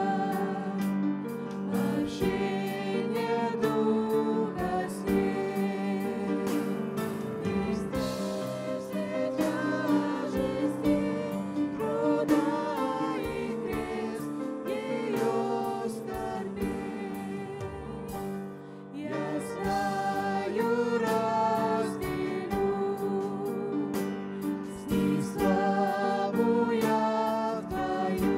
общение Духа с ней. И здесь все тяжести, труда и крест ее скорбей. Я знаю, разделю с ней славу я Твою.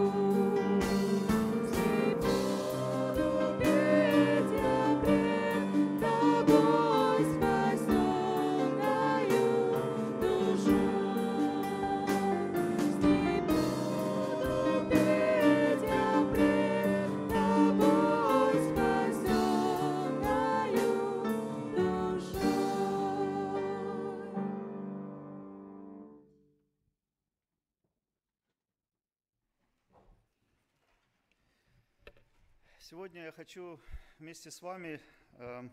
Здесь буду петь я пред Тобой спасенною душой. Здесь буду петь я пред Тобой спасенною душой. Сегодня я хочу вместе с вами э,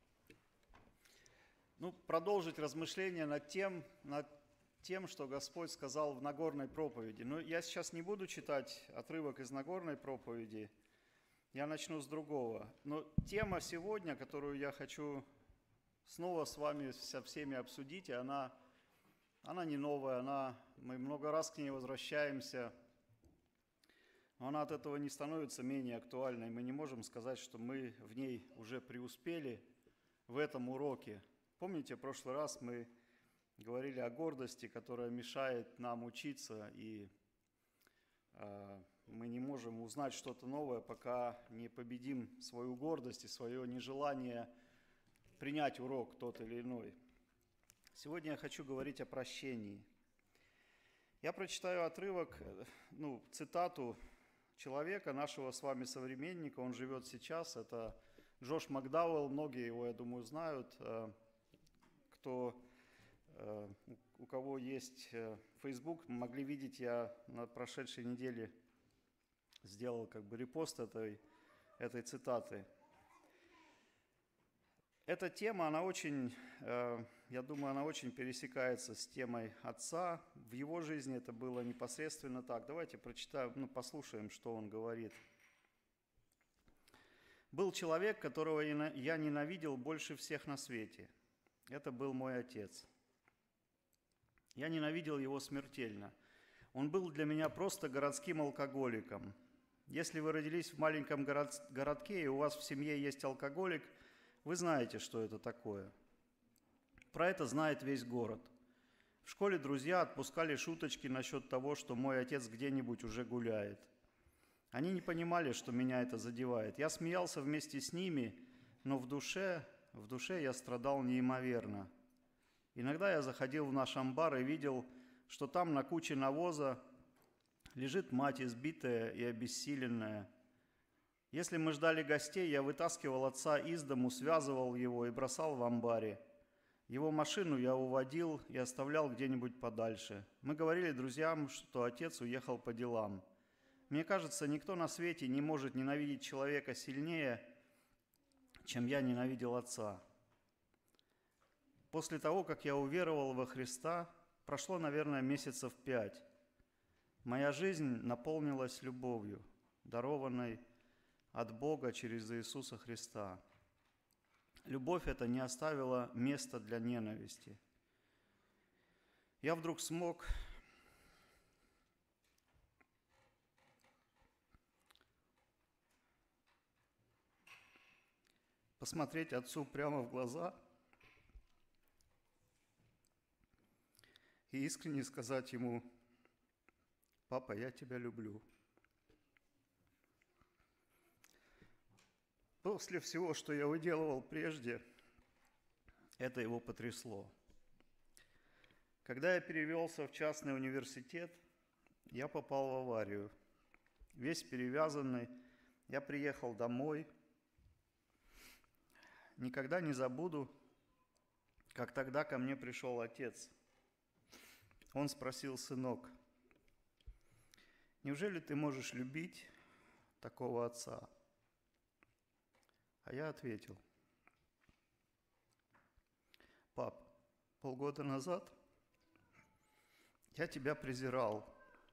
ну, продолжить размышления над тем, над тем, что Господь сказал в Нагорной проповеди. Но я сейчас не буду читать отрывок из Нагорной проповеди, я начну с другого. Но тема сегодня, которую я хочу снова с вами со всеми обсудить, и она, она не новая, она, мы много раз к ней возвращаемся, но она от этого не становится менее актуальной. Мы не можем сказать, что мы в ней уже преуспели в этом уроке. Помните, в прошлый раз мы говорили о гордости, которая мешает нам учиться, и э, мы не можем узнать что-то новое, пока не победим свою гордость и свое нежелание принять урок тот или иной. Сегодня я хочу говорить о прощении. Я прочитаю отрывок, ну, цитату человека, нашего с вами современника, он живет сейчас, это Джош Макдауэлл, многие его, я думаю, знают, кто, у кого есть Facebook, могли видеть, я на прошедшей неделе сделал как бы репост этой, этой цитаты. Эта тема, она очень, я думаю, она очень пересекается с темой отца. В его жизни это было непосредственно так. Давайте прочитаем, ну, послушаем, что он говорит. «Был человек, которого я ненавидел больше всех на свете. Это был мой отец. Я ненавидел его смертельно. Он был для меня просто городским алкоголиком. Если вы родились в маленьком город, городке и у вас в семье есть алкоголик, вы знаете, что это такое. Про это знает весь город. В школе друзья отпускали шуточки насчет того, что мой отец где-нибудь уже гуляет. Они не понимали, что меня это задевает. Я смеялся вместе с ними, но в душе, в душе я страдал неимоверно. Иногда я заходил в наш амбар и видел, что там на куче навоза лежит мать избитая и обессиленная. Если мы ждали гостей, я вытаскивал отца из дому, связывал его и бросал в амбаре. Его машину я уводил и оставлял где-нибудь подальше. Мы говорили друзьям, что отец уехал по делам. Мне кажется, никто на свете не может ненавидеть человека сильнее, чем я ненавидел отца. После того, как я уверовал во Христа, прошло, наверное, месяцев пять. Моя жизнь наполнилась любовью, дарованной от Бога через Иисуса Христа. Любовь эта не оставила места для ненависти. Я вдруг смог посмотреть отцу прямо в глаза и искренне сказать ему: «Папа, я тебя люблю». После всего, что я выделывал прежде, это его потрясло. Когда я перевелся в частный университет, я попал в аварию. Весь перевязанный, я приехал домой. Никогда не забуду, как тогда ко мне пришел отец. Он спросил: «Сынок, неужели ты можешь любить такого отца?» А я ответил: «Пап, полгода назад я тебя презирал».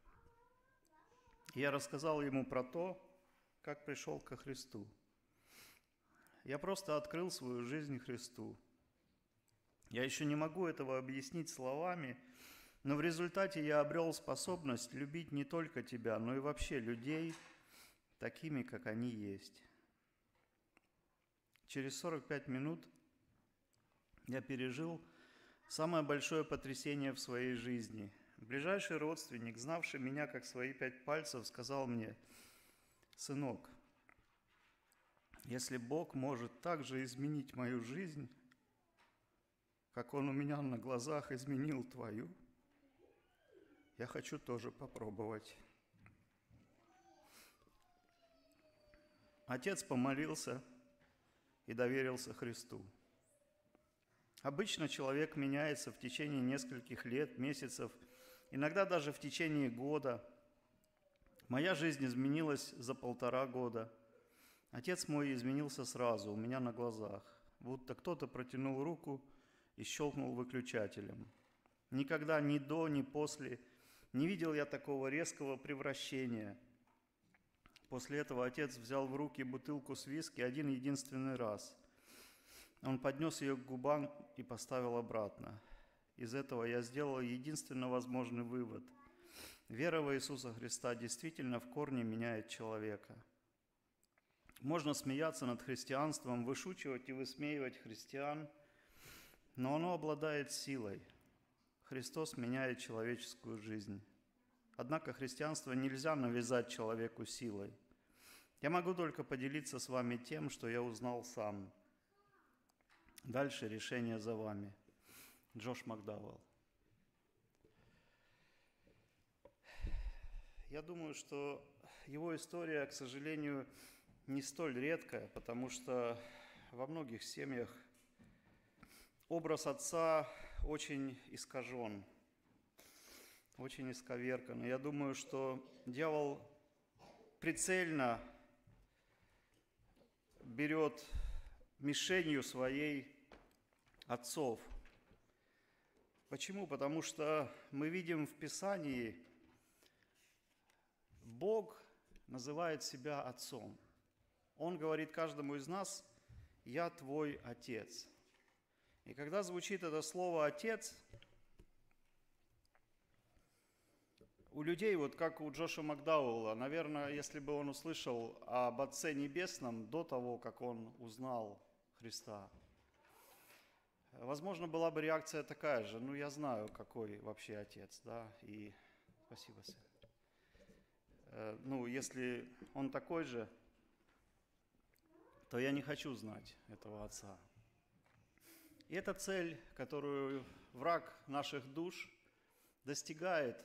Я рассказал ему про то, как пришел ко Христу. Я просто открыл свою жизнь Христу. Я еще не могу этого объяснить словами, но в результате я обрел способность любить не только тебя, но и вообще людей такими, как они есть. Через сорок пять минут я пережил самое большое потрясение в своей жизни. Ближайший родственник, знавший меня как свои пять пальцев, сказал мне: «Сынок, если Бог может так же изменить мою жизнь, как Он у меня на глазах изменил твою, я хочу тоже попробовать». Отец помолился и доверился Христу. Обычно человек меняется в течение нескольких лет, месяцев, иногда даже в течение года. Моя жизнь изменилась за полтора года. Отец мой изменился сразу, у меня на глазах. Будто кто-то протянул руку и щелкнул выключателем. Никогда ни до, ни после не видел я такого резкого превращения. После этого отец взял в руки бутылку с виски один единственный раз. Он поднес ее к губам и поставил обратно. Из этого я сделал единственно возможный вывод. Вера в Иисуса Христа действительно в корне меняет человека. Можно смеяться над христианством, вышучивать и высмеивать христиан, но оно обладает силой. Христос меняет человеческую жизнь. Однако христианство нельзя навязать человеку силой. Я могу только поделиться с вами тем, что я узнал сам. Дальше решение за вами. Джош Макдауэлл. Я думаю, что его история, к сожалению, не столь редкая, потому что во многих семьях образ отца очень искажен, очень исковеркан. И я думаю, что дьявол прицельно берет мишенью своей отцов. Почему? Потому что мы видим в Писании, Бог называет себя Отцом. Он говорит каждому из нас: «Я твой Отец». И когда звучит это слово «Отец», у людей, вот как у Джоша Макдауэлла, наверное, если бы он услышал об Отце Небесном до того, как он узнал Христа, возможно, была бы реакция такая же: ну, я знаю, какой вообще Отец, да, и спасибо, сын. Ну, если он такой же, то я не хочу знать этого Отца. И это цель, которую враг наших душ достигает,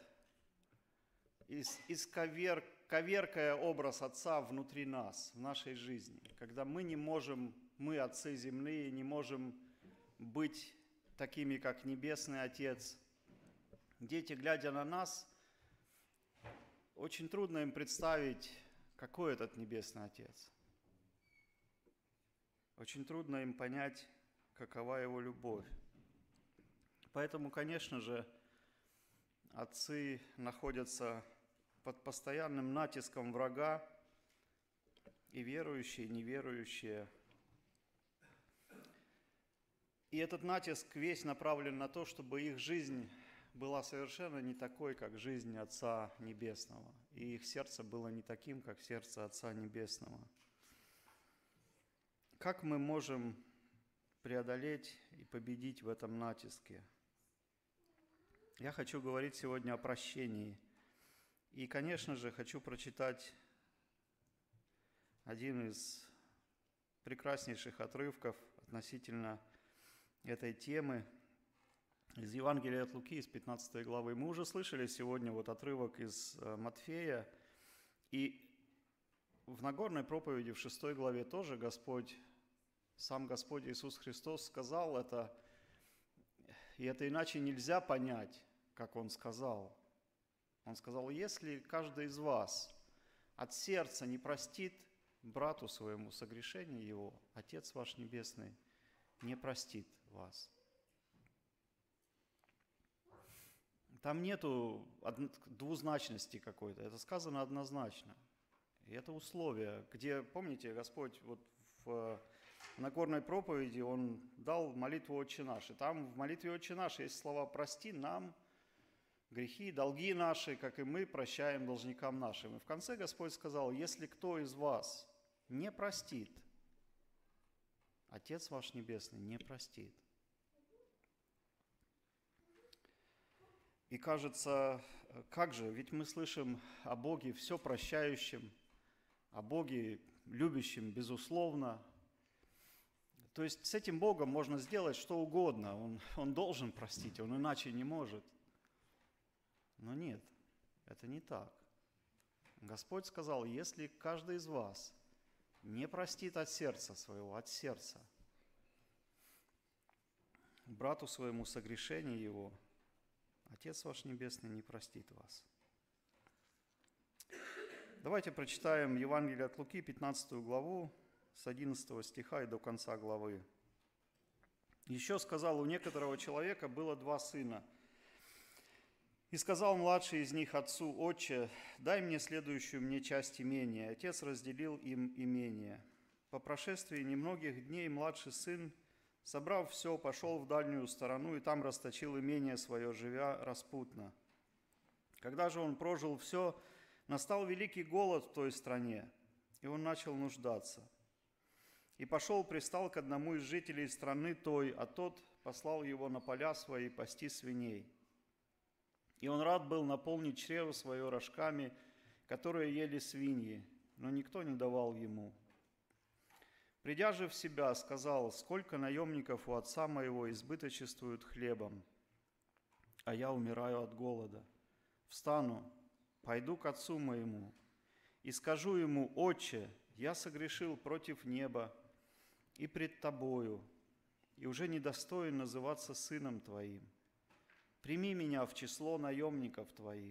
исковер, коверкая образ Отца внутри нас, в нашей жизни. Когда мы не можем, мы, отцы земные, не можем быть такими, как Небесный Отец. Дети, глядя на нас, очень трудно им представить, какой этот Небесный Отец. Очень трудно им понять, какова Его любовь. Поэтому, конечно же, отцы находятся под постоянным натиском врага, и верующие, и неверующие. И этот натиск весь направлен на то, чтобы их жизнь была совершенно не такой, как жизнь Отца Небесного. И их сердце было не таким, как сердце Отца Небесного. Как мы можем преодолеть и победить в этом натиске? Я хочу говорить сегодня о прощении. И, конечно же, хочу прочитать один из прекраснейших отрывков относительно этой темы из Евангелия от Луки, из пятнадцатой главы. Мы уже слышали сегодня вот отрывок из Матфея, и в Нагорной проповеди в шестой главе тоже Господь, сам Господь Иисус Христос сказал это, и это иначе нельзя понять, как Он сказал. Он сказал: если каждый из вас от сердца не простит брату своему согрешение его, Отец ваш Небесный не простит вас. Там нету двузначности какой-то, это сказано однозначно. И это условие, где, помните, Господь вот в Нагорной проповеди, Он дал молитву «Отче наш». И там в молитве «Отче наш» есть слова «прости нам грехи, долги наши, как и мы прощаем должникам нашим». И в конце Господь сказал: если кто из вас не простит, Отец ваш Небесный не простит. И кажется, как же, ведь мы слышим о Боге все прощающем, о Боге любящем безусловно. То есть с этим Богом можно сделать что угодно, Он, он должен простить, Он иначе не может. Но нет, это не так. Господь сказал: если каждый из вас не простит от сердца своего, от сердца, брату своему согрешение его, Отец ваш Небесный не простит вас. Давайте прочитаем Евангелие от Луки, пятнадцатую главу, с одиннадцатого стиха и до конца главы. «Еще сказал, у некоторого человека было два сына. И сказал младший из них отцу: отче, дай мне следующую мне часть имения. Отец разделил им имение. По прошествии немногих дней младший сын, собрав все, пошел в дальнюю сторону и там расточил имение свое, живя распутно. Когда же он прожил все, настал великий голод в той стране, и он начал нуждаться. И пошел, пристал к одному из жителей страны той, а тот послал его на поля свои пасти свиней. И он рад был наполнить чрево свое рожками, которые ели свиньи, но никто не давал ему. Придя же в себя, сказал: сколько наемников у отца моего избыточествуют хлебом, а я умираю от голода. Встану, пойду к отцу моему и скажу ему: Отче, я согрешил против неба и пред тобою, и уже недостоин называться сыном твоим. Прими меня в число наемников твоих.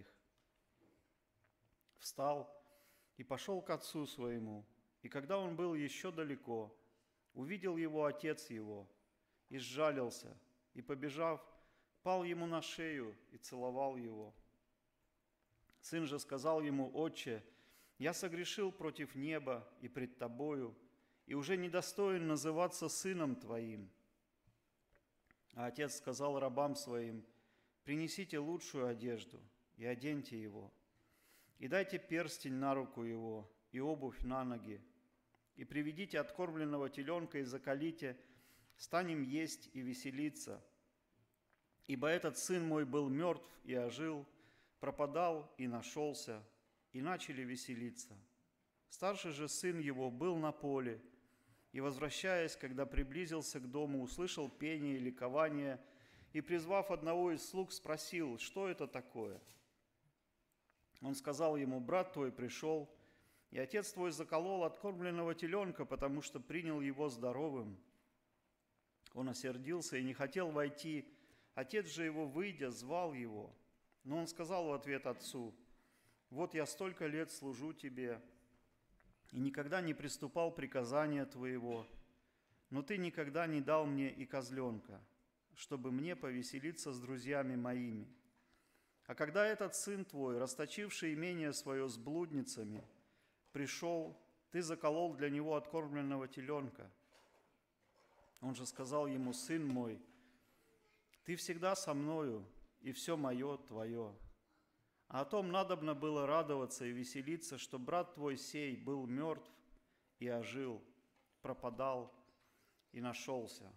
Встал и пошел к отцу своему, и когда он был еще далеко, увидел его отец его, и сжалился, и, побежав, пал ему на шею и целовал его. Сын же сказал ему: Отче, я согрешил против неба и пред тобою, и уже недостоин называться сыном твоим. А отец сказал рабам своим: принесите лучшую одежду и оденьте его, и дайте перстень на руку его и обувь на ноги, и приведите откормленного теленка и заколите, станем есть и веселиться. Ибо этот сын мой был мертв и ожил, пропадал и нашелся, и начали веселиться. Старший же сын его был на поле, и, возвращаясь, когда приблизился к дому, услышал пение и ликование, и, призвав одного из слуг, спросил: что это такое? Он сказал ему: брат твой пришел, и отец твой заколол откормленного теленка, потому что принял его здоровым. Он осердился и не хотел войти. Отец же его, выйдя, звал его. Но он сказал в ответ отцу: вот я столько лет служу тебе, и никогда не приступал приказания твоего, но ты никогда не дал мне и козленка, чтобы мне повеселиться с друзьями моими. А когда этот сын твой, расточивший имение свое с блудницами, пришел, ты заколол для него откормленного теленка. Он же сказал ему: сын мой, ты всегда со мною, и все мое твое. А о том надобно было радоваться и веселиться, что брат твой сей был мертв и ожил, пропадал и нашелся.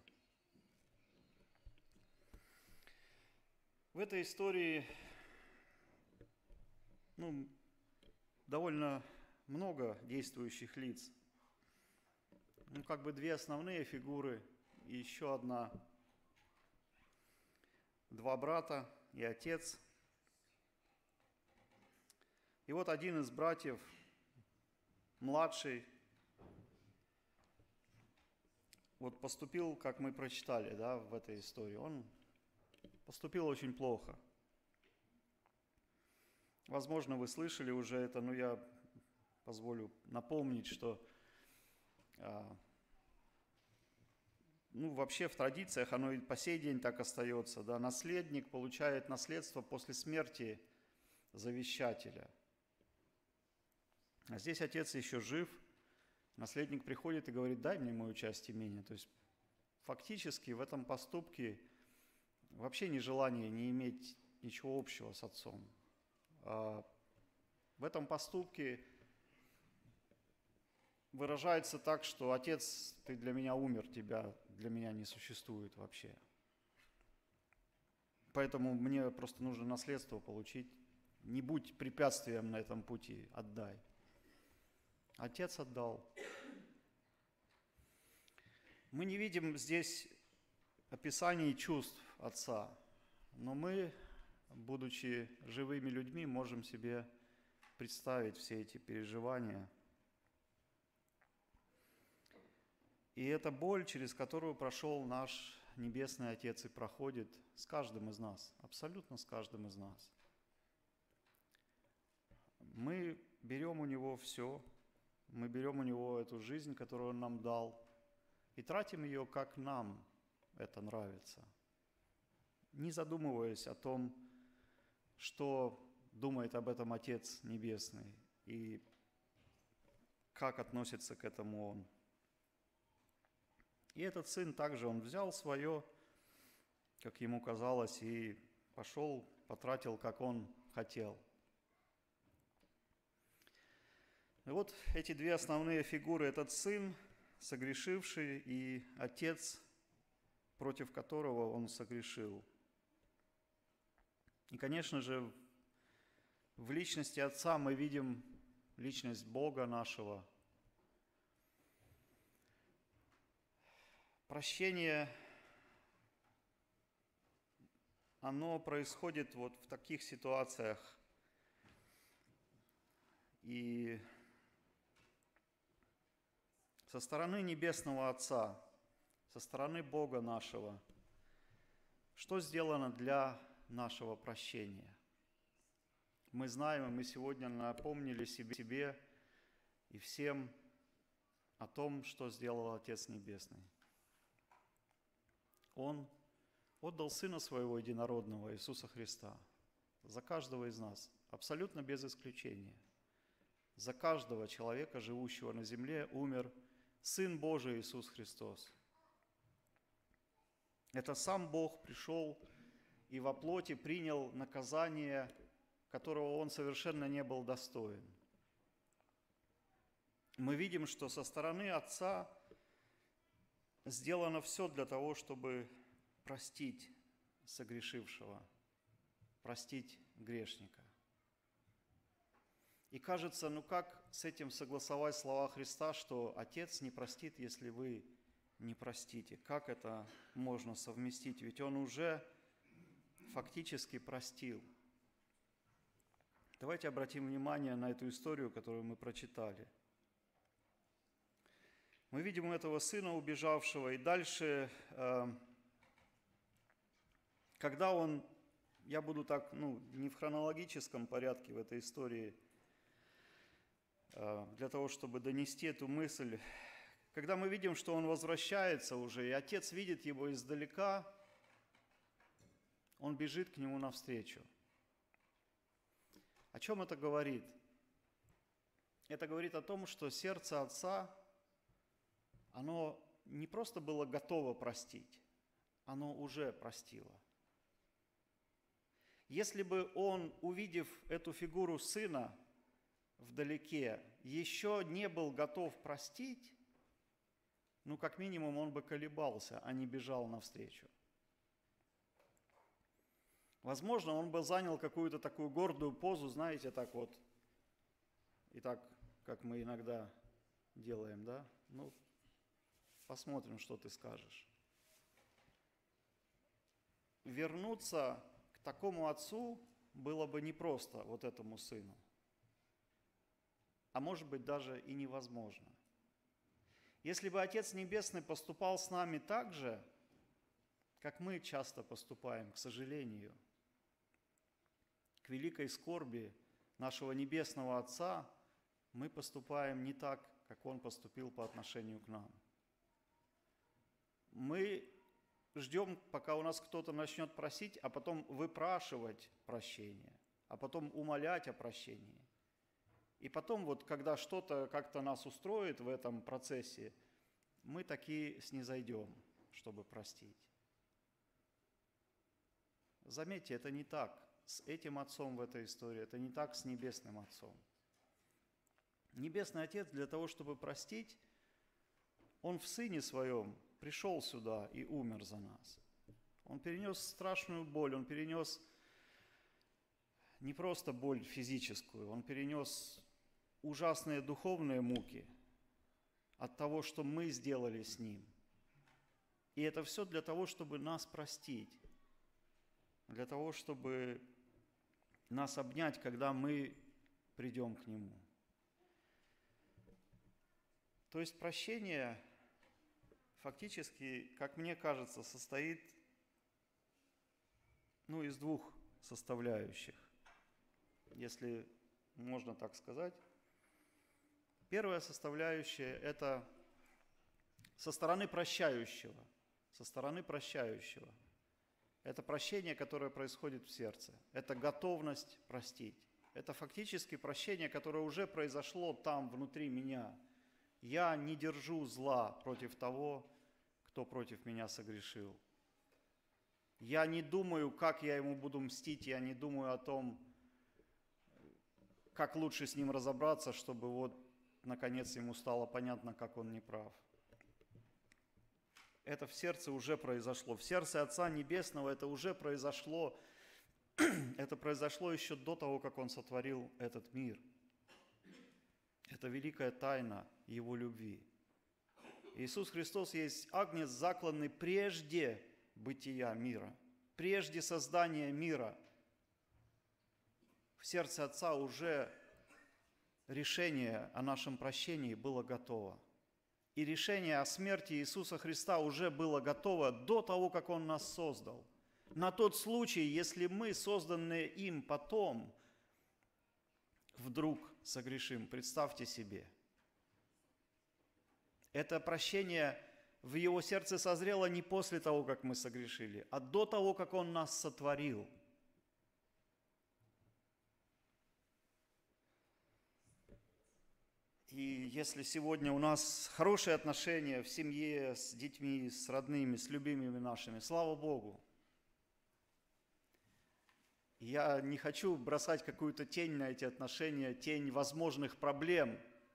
В этой истории ну, довольно много действующих лиц. Ну, как бы две основные фигуры и еще одна. Два брата и отец. И вот один из братьев, младший, вот поступил, как мы прочитали, да, в этой истории. Он поступил очень плохо. Возможно, вы слышали уже это, но я позволю напомнить, что а, ну, вообще в традициях оно и по сей день так остается. Да, наследник получает наследство после смерти завещателя. А здесь отец еще жив, наследник приходит и говорит: дай мне мою часть имения. То есть фактически в этом поступке вообще нежелание не иметь ничего общего с отцом. А в этом поступке выражается так, что отец, ты для меня умер, тебя для меня не существует вообще. Поэтому мне просто нужно наследство получить. Не будь препятствием на этом пути, отдай. Отец отдал. Мы не видим здесь описаний чувств отца, но мы, будучи живыми людьми, можем себе представить все эти переживания. И это боль, через которую прошел наш Небесный Отец и проходит с каждым из нас, абсолютно с каждым из нас. Мы берем у Него все, мы берем у Него эту жизнь, которую Он нам дал, и тратим ее, как нам это нравится, не задумываясь о том, что думает об этом Отец Небесный и как относится к этому Он. И этот сын также, он взял свое, как ему казалось, и пошел, потратил, как он хотел. И вот эти две основные фигуры, этот сын, согрешивший, и отец, против которого он согрешил. И, конечно же, в личности отца мы видим личность Бога нашего. Прощение, оно происходит вот в таких ситуациях. И со стороны Небесного Отца, со стороны Бога нашего, что сделано для нашего прощения? Мы знаем, и мы сегодня напомнили себе, себе и всем о том, что сделал Отец Небесный. Он отдал Сына Своего Единородного, Иисуса Христа, за каждого из нас, абсолютно без исключения. За каждого человека, живущего на земле, умер Сын Божий Иисус Христос. Это сам Бог пришел и во плоти принял наказание, которого Он совершенно не был достоин. Мы видим, что со стороны Отца сделано все для того, чтобы простить согрешившего, простить грешника. И кажется, ну как с этим согласовать слова Христа, что Отец не простит, если вы не простите? Как это можно совместить? Ведь Он уже фактически простил. Давайте обратим внимание на эту историю, которую мы прочитали. Мы видим этого сына убежавшего, и дальше, когда он, я буду так, ну, не в хронологическом порядке в этой истории, для того, чтобы донести эту мысль, когда мы видим, что он возвращается уже, и отец видит его издалека, он бежит к нему навстречу. О чем это говорит? Это говорит о том, что сердце отца, оно не просто было готово простить, оно уже простило. Если бы он, увидев эту фигуру сына вдалеке, еще не был готов простить, ну, как минимум, он бы колебался, а не бежал навстречу. Возможно, он бы занял какую-то такую гордую позу, знаете, так вот, и так, как мы иногда делаем, да? Ну, посмотрим, что ты скажешь. Вернуться к такому отцу было бы непросто вот этому сыну, а может быть даже и невозможно. Если бы Отец Небесный поступал с нами так же, как мы часто поступаем, к сожалению, к великой скорби нашего Небесного Отца, мы поступаем не так, как Он поступил по отношению к нам. Мы ждем, пока у нас кто-то начнет просить, а потом выпрашивать прощение, а потом умолять о прощении. И потом, вот, когда что-то как-то нас устроит в этом процессе, мы таки снизойдем, чтобы простить. Заметьте, это не так с этим отцом в этой истории, это не так с Небесным Отцом. Небесный Отец для того, чтобы простить, Он в Сыне Своем пришел сюда и умер за нас. Он перенес страшную боль, Он перенес не просто боль физическую, Он перенес ужасные духовные муки от того, что мы сделали с Ним. И это все для того, чтобы нас простить, для того, чтобы нас обнять, когда мы придем к Нему. То есть прощение фактически, как мне кажется, состоит, ну, из двух составляющих, если можно так сказать. Первая составляющая – это со стороны прощающего, со стороны прощающего. Это прощение, которое происходит в сердце. Это готовность простить. Это фактически прощение, которое уже произошло там, внутри меня. Я не держу зла против того, кто против меня согрешил. Я не думаю, как я ему буду мстить, я не думаю о том, как лучше с ним разобраться, чтобы вот наконец ему стало понятно, как он неправ. Это в сердце уже произошло. В сердце Отца Небесного это уже произошло. Это произошло еще до того, как Он сотворил этот мир. Это великая тайна Его любви. Иисус Христос есть агнец, закланный прежде бытия мира, прежде создания мира. В сердце Отца уже решение о нашем прощении было готово. И решение о смерти Иисуса Христа уже было готово до того, как Он нас создал. На тот случай, если мы, созданные им потом, вдруг согрешим. Представьте себе. Это прощение в Его сердце созрело не после того, как мы согрешили, а до того, как Он нас сотворил. И если сегодня у нас хорошие отношения в семье, с детьми, с родными, с любимыми нашими, слава Богу. Я не хочу бросать какую-то тень на эти отношения, тень возможных проблем.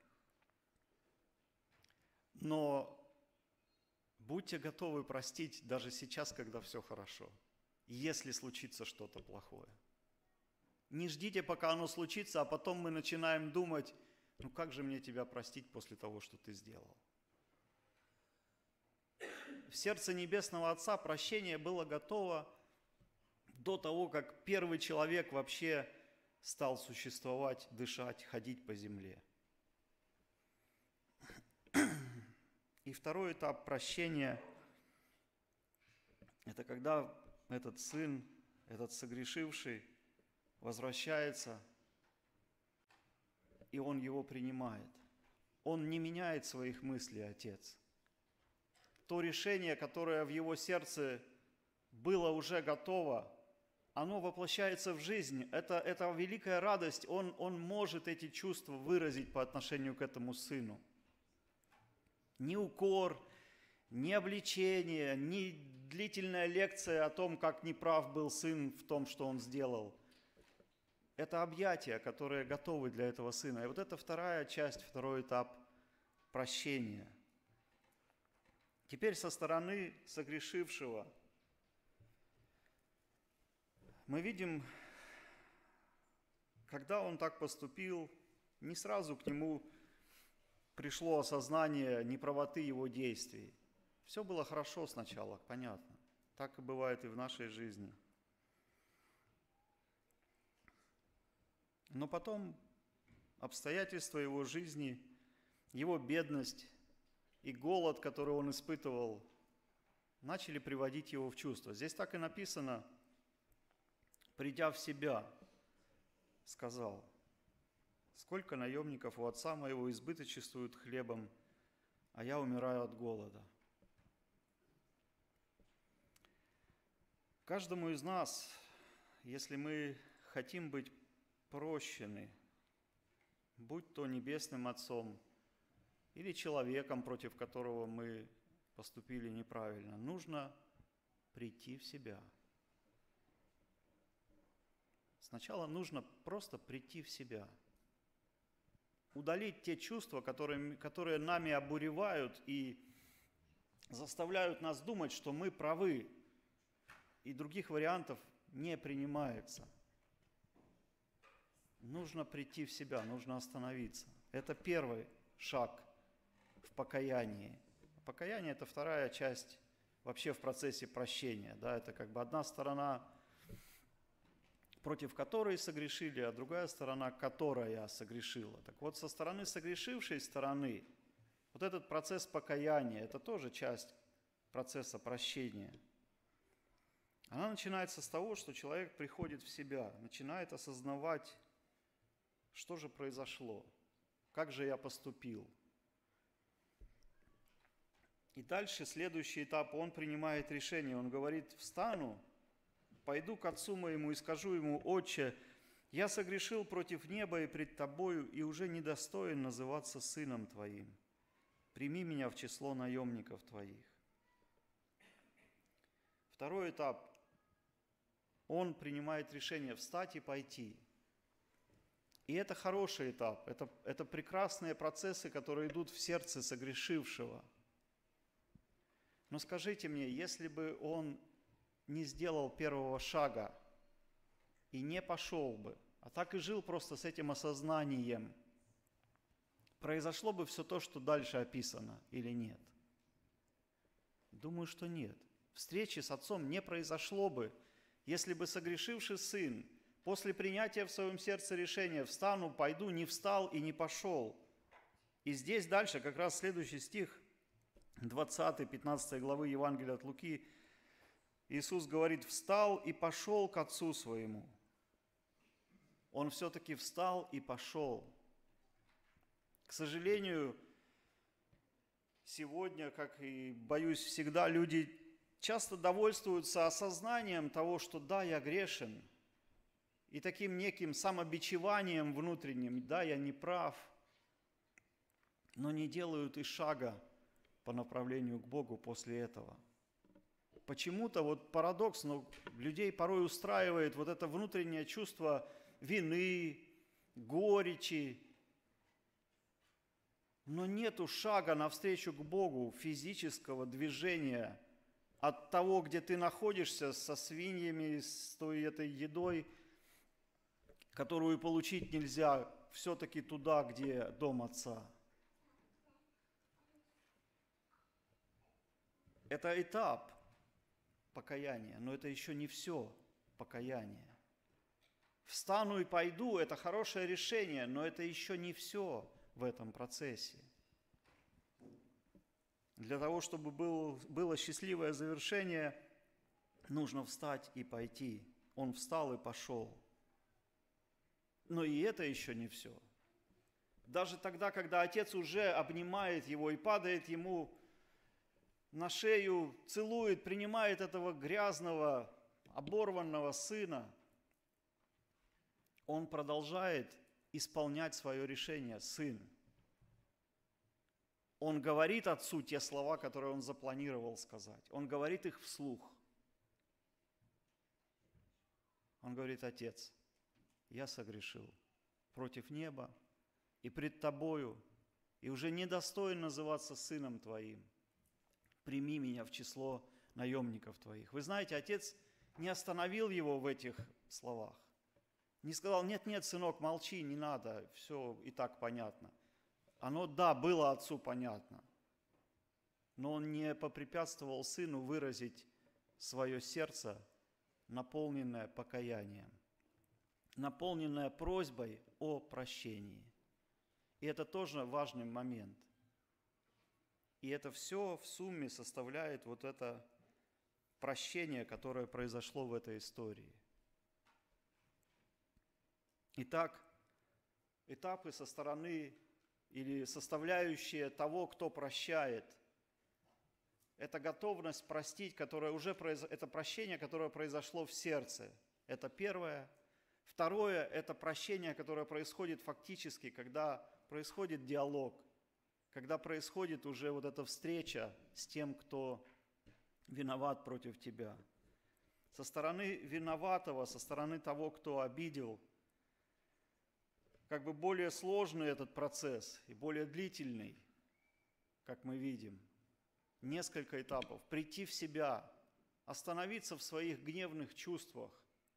Но будьте готовы простить даже сейчас, когда все хорошо, если случится что-то плохое. Не ждите, пока оно случится, а потом мы начинаем думать, ну как же мне тебя простить после того, что ты сделал? В сердце Небесного Отца прощение было готово до того, как первый человек вообще стал существовать, дышать, ходить по земле. И второй этап прощения – это когда этот сын, этот согрешивший возвращается, и он его принимает. Он не меняет своих мыслей, Отец. То решение, которое в его сердце было уже готово, оно воплощается в жизнь. Это, это великая радость. Он, он может эти чувства выразить по отношению к этому сыну. Ни укор, ни обличение, ни длительная лекция о том, как неправ был сын в том, что он сделал. Это объятия, которые готовы для этого сына. И вот это вторая часть, второй этап прощения. Теперь со стороны согрешившего мы видим, когда он так поступил, не сразу к нему пришло осознание неправоты его действий. Все было хорошо сначала, понятно. Так и бывает и в нашей жизни. Но потом обстоятельства его жизни, его бедность и голод, который он испытывал, начали приводить его в чувство. Здесь так и написано, придя в себя, сказал: «Сколько наемников у отца моего избыточествуют хлебом, а я умираю от голода». Каждому из нас, если мы хотим быть прощены, будь то небесным Отцом или человеком, против которого мы поступили неправильно, нужно прийти в себя. Сначала нужно просто прийти в себя, удалить те чувства, которые, которые нами обуревают и заставляют нас думать, что мы правы, и других вариантов не принимается. Нужно прийти в себя, нужно остановиться. Это первый шаг в покаянии. Покаяние – это вторая часть вообще в процессе прощения. Да? Это как бы одна сторона, против которой согрешили, а другая сторона, которая согрешила. Так вот, со стороны согрешившей стороны, вот этот процесс покаяния – это тоже часть процесса прощения. Она начинается с того, что человек приходит в себя, начинает осознавать, что же произошло, как же я поступил. И дальше, следующий этап, он принимает решение, он говорит: «Встану, пойду к отцу моему и скажу ему: Отче, я согрешил против неба и пред тобою, и уже недостоин называться сыном твоим. Прими меня в число наемников твоих». Второй этап, он принимает решение встать и пойти. И это хороший этап, это, это прекрасные процессы, которые идут в сердце согрешившего. Но скажите мне, если бы он не сделал первого шага и не пошел бы, а так и жил просто с этим осознанием, произошло бы все то, что дальше описано, или нет? Думаю, что нет. Встречи с отцом не произошло бы, если бы согрешивший сын после принятия в своем сердце решения «встану, пойду», не встал и не пошел. И здесь дальше как раз следующий стих, двадцатой, пятнадцатой главы Евангелия от Луки, Иисус говорит: «Встал и пошел к отцу своему». Он все-таки встал и пошел. К сожалению, сегодня, как и, боюсь, всегда, люди часто довольствуются осознанием того, что да, я грешен, и таким неким самобичеванием внутренним, да, я не прав, но не делают и шага по направлению к Богу после этого. Почему-то вот парадокс, но людей порой устраивает вот это внутреннее чувство вины, горечи, но нету шага навстречу к Богу, физического движения от того, где ты находишься со свиньями, с той этой едой, которую получить нельзя, все-таки туда, где дом Отца. Это этап покаяния, но это еще не все покаяние. Встану и пойду – это хорошее решение, но это еще не все в этом процессе. Для того, чтобы был, было счастливое завершение, нужно встать и пойти. Он встал и пошел. Но и это еще не все. Даже тогда, когда отец уже обнимает его и падает ему на шею, целует, принимает этого грязного, оборванного сына, он продолжает исполнять свое решение, сын. Он говорит отцу те слова, которые он запланировал сказать. Он говорит их вслух. Он говорит: «Отец, я согрешил против неба и пред тобою, и уже недостоин называться сыном твоим. Прими меня в число наемников твоих». Вы знаете, отец не остановил его в этих словах. Не сказал: «Нет-нет, сынок, молчи, не надо, все и так понятно». Оно, да, было отцу понятно, но он не попрепятствовал сыну выразить свое сердце, наполненное покаянием, наполненное просьбой о прощении. И это тоже важный момент. И это все в сумме составляет вот это прощение, которое произошло в этой истории. Итак, этапы со стороны или составляющие того, кто прощает, это готовность простить, которая уже произ... это прощение, которое произошло в сердце. Это первое. Второе – это прощение, которое происходит фактически, когда происходит диалог, когда происходит уже вот эта встреча с тем, кто виноват против тебя. Со стороны виноватого, со стороны того, кто обидел, как бы более сложный этот процесс и более длительный, как мы видим. Несколько этапов. Прийти в себя, остановиться в своих гневных чувствах.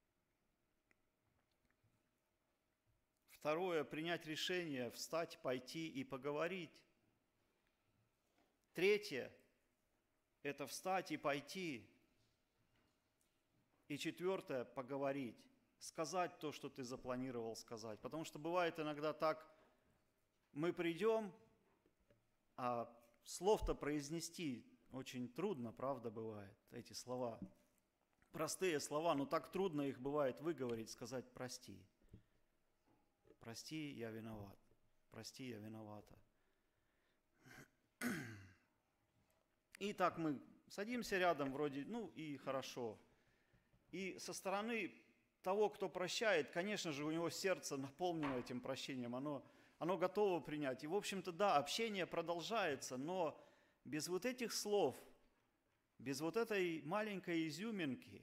Второе, принять решение, встать, пойти и поговорить. Третье, это встать и пойти. И четвертое, поговорить. Сказать то, что ты запланировал сказать. Потому что бывает иногда так, мы придем, а слов-то произнести очень трудно, правда, бывает, эти слова. Простые слова, но так трудно их бывает выговорить, сказать «прости». «Прости, я виноват». «Прости, я виновата». И так мы садимся рядом, вроде, ну и хорошо. И со стороны того, кто прощает, конечно же, у него сердце наполнено этим прощением, оно, оно готово принять. И, в общем-то, да, общение продолжается, но без вот этих слов, без вот этой маленькой изюминки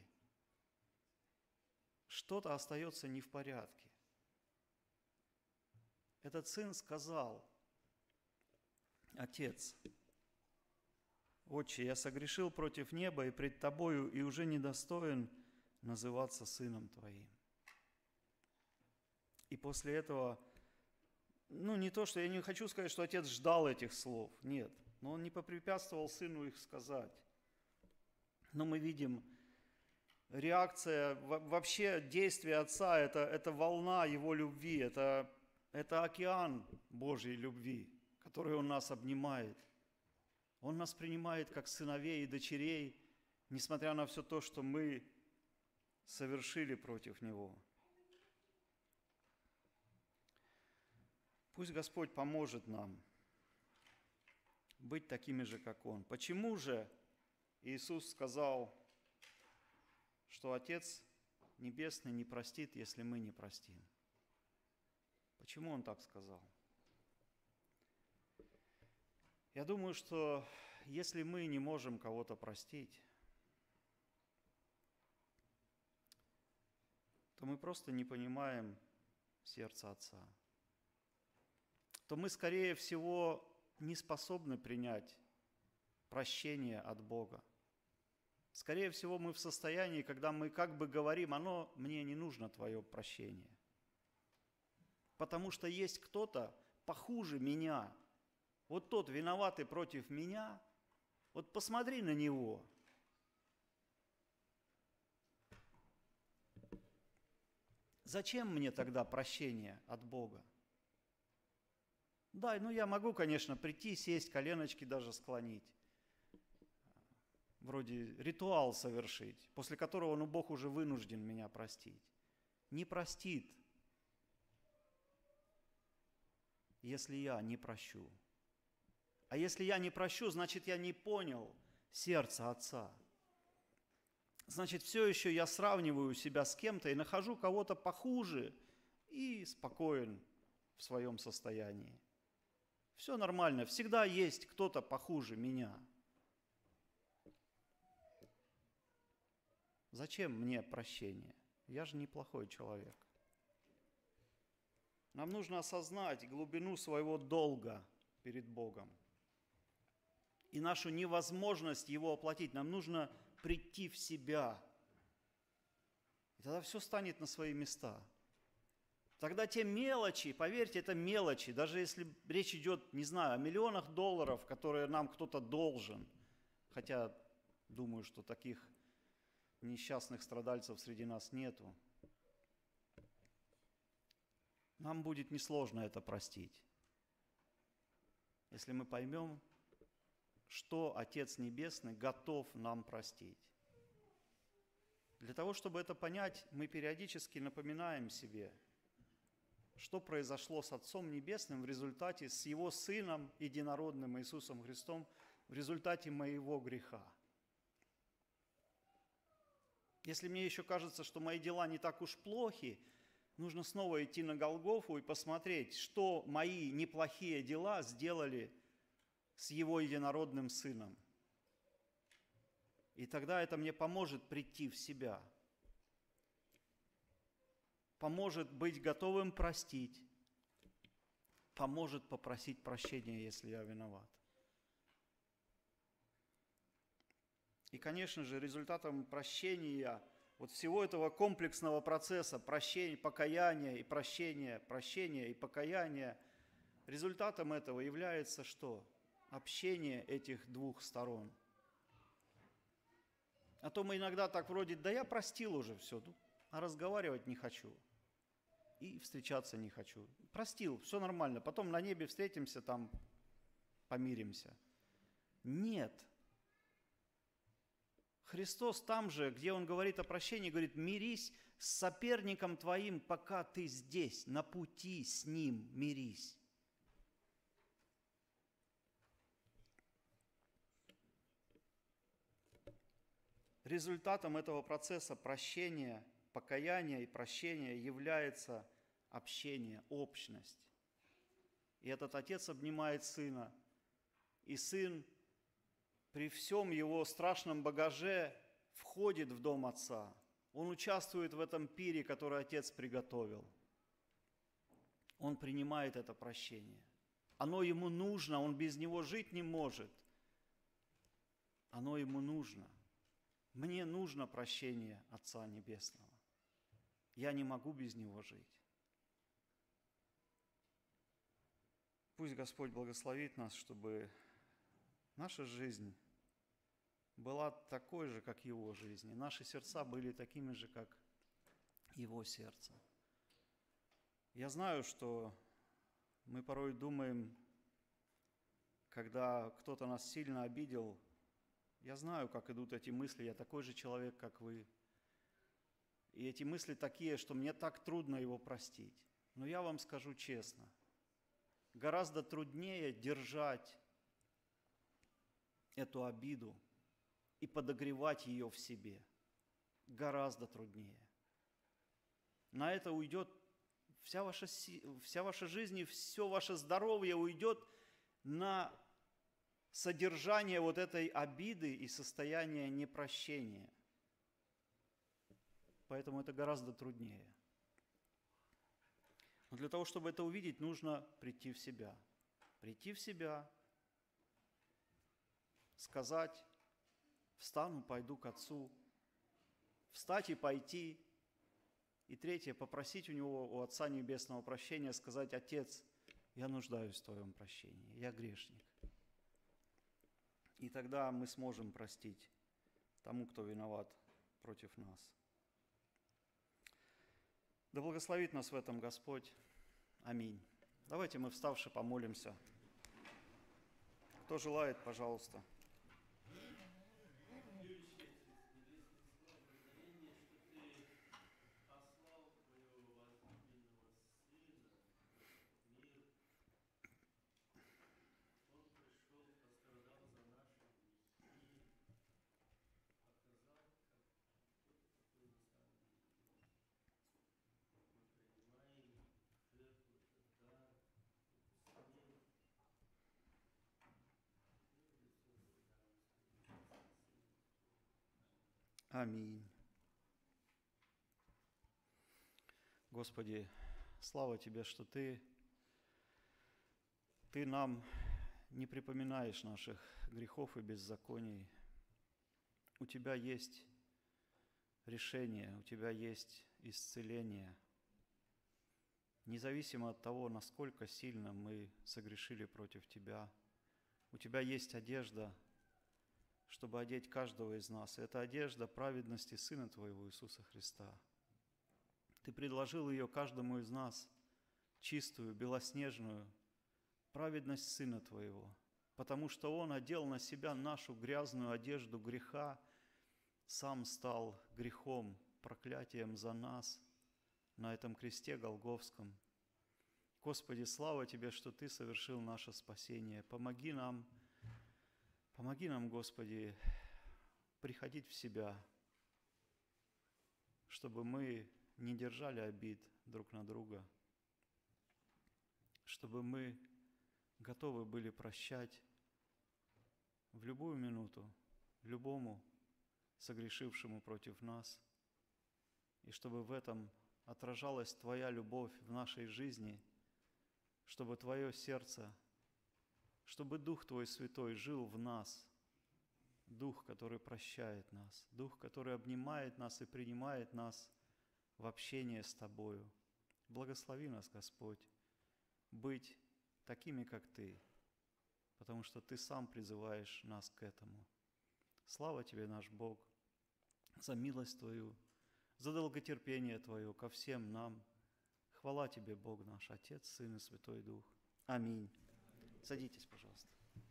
что-то остается не в порядке. Этот сын сказал: «Отец, Отче, я согрешил против неба и пред Тобою, и уже недостоин называться сыном Твоим». И после этого, ну не то, что я не хочу сказать, что отец ждал этих слов, нет, но он не попрепятствовал сыну их сказать. Но мы видим, реакция, вообще действие Отца – это, это волна Его любви, это, это океан Божьей любви, который Он нас обнимает. Он нас принимает как сыновей и дочерей, несмотря на все то, что мы совершили против Него. Пусть Господь поможет нам быть такими же, как Он. Почему же Иисус сказал, что Отец Небесный не простит, если мы не простим? Почему Он так сказал? Я думаю, что если мы не можем кого-то простить, то мы просто не понимаем сердце Отца. То мы, скорее всего, не способны принять прощение от Бога. Скорее всего, мы в состоянии, когда мы как бы говорим, оно мне не нужно, твое прощение. Потому что есть кто-то похуже меня. Вот тот виноватый против меня, вот посмотри на него. Зачем мне тогда прощение от Бога? Да, ну я могу, конечно, прийти, сесть, коленочки даже склонить. Вроде ритуал совершить, после которого, ну, Бог уже вынужден меня простить. Не простит, если я не прощу. А если я не прощу, значит, я не понял сердце Отца. Значит, все еще я сравниваю себя с кем-то и нахожу кого-то похуже и спокоен в своем состоянии. Все нормально, всегда есть кто-то похуже меня. Зачем мне прощение? Я же неплохой человек. Нам нужно осознать глубину своего долга перед Богом и нашу невозможность его оплатить. Нам нужно прийти в себя. И тогда все станет на свои места. Тогда те мелочи, поверьте, это мелочи, даже если речь идет, не знаю, о миллионах долларов, которые нам кто-то должен, хотя думаю, что таких несчастных страдальцев среди нас нету, нам будет несложно это простить, если мы поймем, что Отец Небесный готов нам простить. Для того, чтобы это понять, мы периодически напоминаем себе, что произошло с Отцом Небесным в результате, с Его Сыном Единородным Иисусом Христом, в результате моего греха. Если мне еще кажется, что мои дела не так уж плохи, нужно снова идти на Голгофу и посмотреть, что мои неплохие дела сделали с Его Единородным Сыном. И тогда это мне поможет прийти в себя, поможет быть готовым простить, поможет попросить прощения, если я виноват. И, конечно же, результатом прощения, вот всего этого комплексного процесса прощения, покаяния и прощения, прощения и покаяния, результатом этого является что? Общение этих двух сторон. А то мы иногда так вроде, да я простил уже все, а разговаривать не хочу. И встречаться не хочу. Простил, все нормально, потом на небе встретимся, там помиримся. Нет. Христос там же, где Он говорит о прощении, говорит, мирись с соперником твоим, пока ты здесь, на пути с ним мирись. Результатом этого процесса прощения, покаяния и прощения является общение, общность. И этот отец обнимает сына, и сын при всем его страшном багаже входит в дом отца. Он участвует в этом пире, который отец приготовил. Он принимает это прощение. Оно ему нужно, он без него жить не может. Оно ему нужно. Мне нужно прощение Отца Небесного. Я не могу без него жить. Пусть Господь благословит нас, чтобы наша жизнь была такой же, как Его жизнь, и наши сердца были такими же, как Его сердце. Я знаю, что мы порой думаем, когда кто-то нас сильно обидел, я знаю, как идут эти мысли, я такой же человек, как вы. И эти мысли такие, что мне так трудно его простить. Но я вам скажу честно, гораздо труднее держать эту обиду и подогревать ее в себе. Гораздо труднее. На это уйдет вся ваша, вся ваша жизнь и все ваше здоровье уйдет на содержание вот этой обиды и состояние непрощения. Поэтому это гораздо труднее. Но для того, чтобы это увидеть, нужно прийти в себя. Прийти в себя, сказать: встану, пойду к Отцу, встать и пойти. И третье, попросить у Него, у Отца Небесного прощения, сказать: Отец, я нуждаюсь в Твоем прощении, я грешник. И тогда мы сможем простить тому, кто виноват против нас. Да благословит нас в этом Господь. Аминь. Давайте мы, вставши, помолимся. Кто желает, пожалуйста. Аминь. Господи, слава Тебе, что Ты, Ты нам не припоминаешь наших грехов и беззаконий. У Тебя есть решение, у Тебя есть исцеление. Независимо от того, насколько сильно мы согрешили против Тебя, у Тебя есть одежда, чтобы одеть каждого из нас. И это одежда праведности Сына Твоего Иисуса Христа. Ты предложил ее каждому из нас, чистую, белоснежную, праведность Сына Твоего, потому что Он одел на себя нашу грязную одежду греха, Сам стал грехом, проклятием за нас на этом кресте Голгофском. Господи, слава Тебе, что Ты совершил наше спасение. Помоги нам Помоги нам, Господи, приходить в себя, чтобы мы не держали обид друг на друга, чтобы мы готовы были прощать в любую минуту любому согрешившему против нас, и чтобы в этом отражалась Твоя любовь в нашей жизни, чтобы Твое сердце, чтобы Дух Твой Святой жил в нас, Дух, который прощает нас, Дух, который обнимает нас и принимает нас в общение с Тобою. Благослови нас, Господь, быть такими, как Ты, потому что Ты сам призываешь нас к этому. Слава Тебе, наш Бог, за милость Твою, за долготерпение Твое ко всем нам. Хвала Тебе, Бог наш, Отец, Сын и Святой Дух. Аминь. Садитесь, пожалуйста.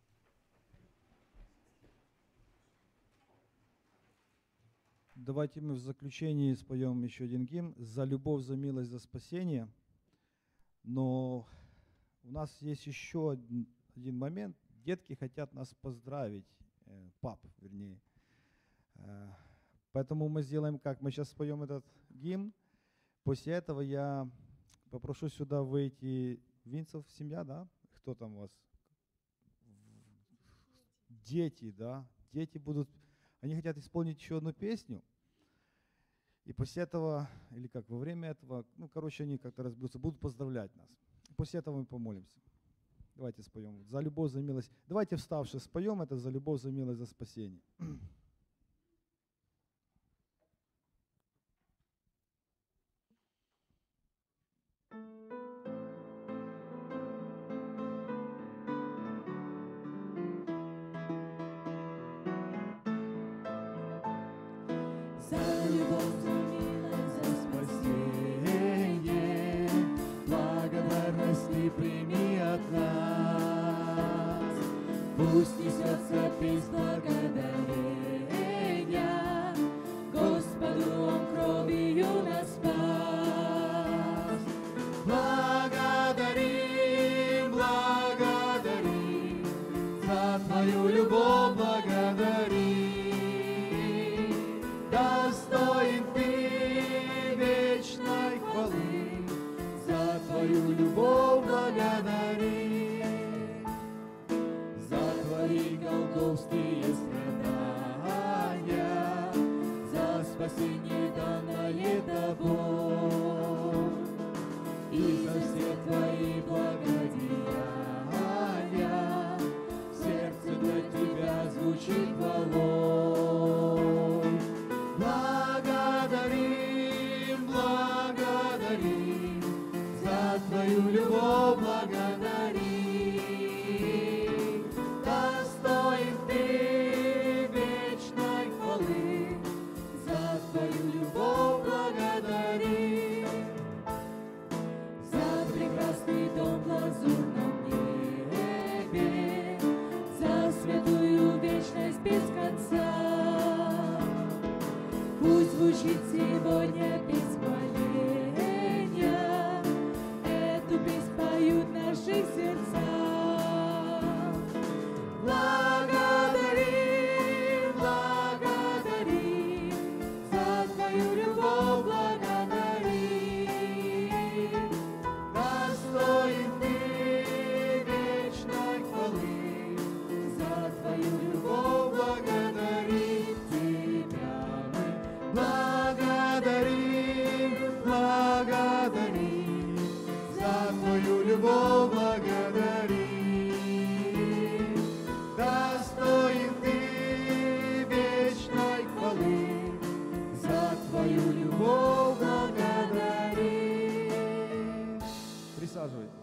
Давайте мы в заключении споем еще один гимн «За любовь, за милость, за спасение». Но у нас есть еще один момент. Детки хотят нас поздравить, пап, вернее. Поэтому мы сделаем как? Мы сейчас споем этот гимн. После этого я попрошу сюда выйти Винцев, семья, да? Кто там у вас? Дети, да? Дети будут, они хотят исполнить еще одну песню. И после этого, или как, во время этого, ну, короче, они как-то разберутся, будут поздравлять нас. После этого мы помолимся. Давайте споем. За любовь, за милость. Давайте вставши споем это за любовь, за милость, за спасение. за любовь, за милость, за спасение, благодарности прими от нас. Пусть несется песнь благодарения, Господу Он кровью нас спас. Благодарим, благодарим, за Твою любовь благодарим. Достоин Ты вечной хвалы, за Твою любовь благодарим. За Твои голгофские страдания, за спасение данное Тобой, и за все Твои благодеяния в сердце для Тебя звучит хвалой. Благодарим, благодарим, за Твою любовь благодарим. Достоин Ты вечной хвалы, за Твою любовь благодарим. За прекрасный дом в лазурном небе, за святую вечность без конца. Пусть звучит сегодня без хваления, эту песнь поют наши сердца. Благодарим, благодарим, за Твою любовь благодарим. Достоин Ты вечной хвалы, за Твою любовь благодарим Тебя мы. Благодарим, благодарим, за Твою любовь благодарим. Достоин Ты вечной хвалы, за Твою любовь благодарим. Присаживайтесь.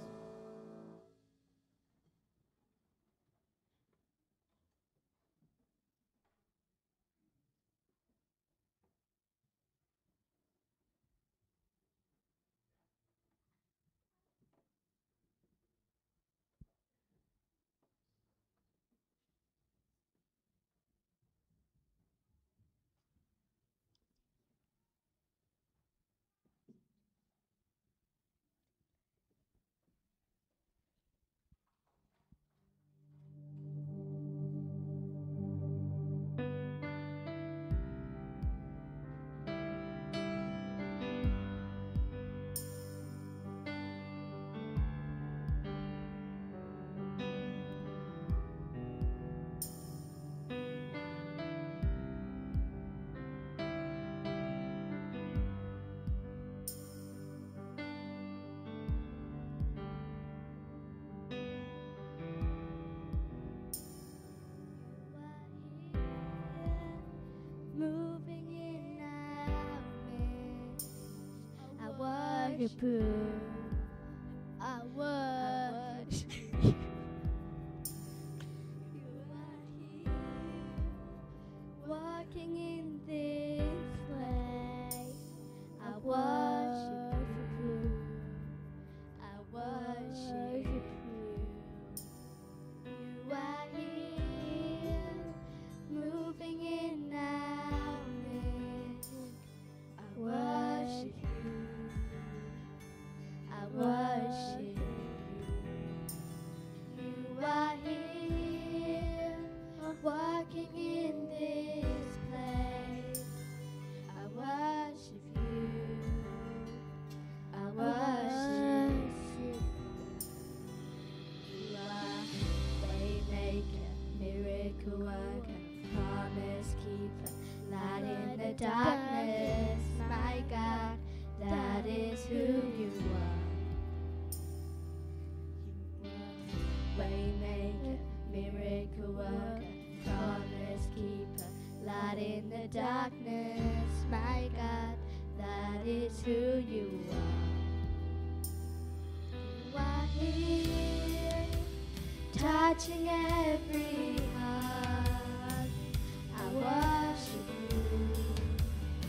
Moving in our midst, I worship you. I worship you. You are here, walking in this place. I worship you. I worship you. You are here, moving in our midst. I worship you. I worship you. You are here, walking in this place. I worship you. I worship you. You are waymaker, miracle worker, promise keeper, light in the darkness. My God, that is who you are. Waymaker, miracle worker, promise keeper, light in the darkness. My God, that is who you are. You are here, touching every heart. I worship you.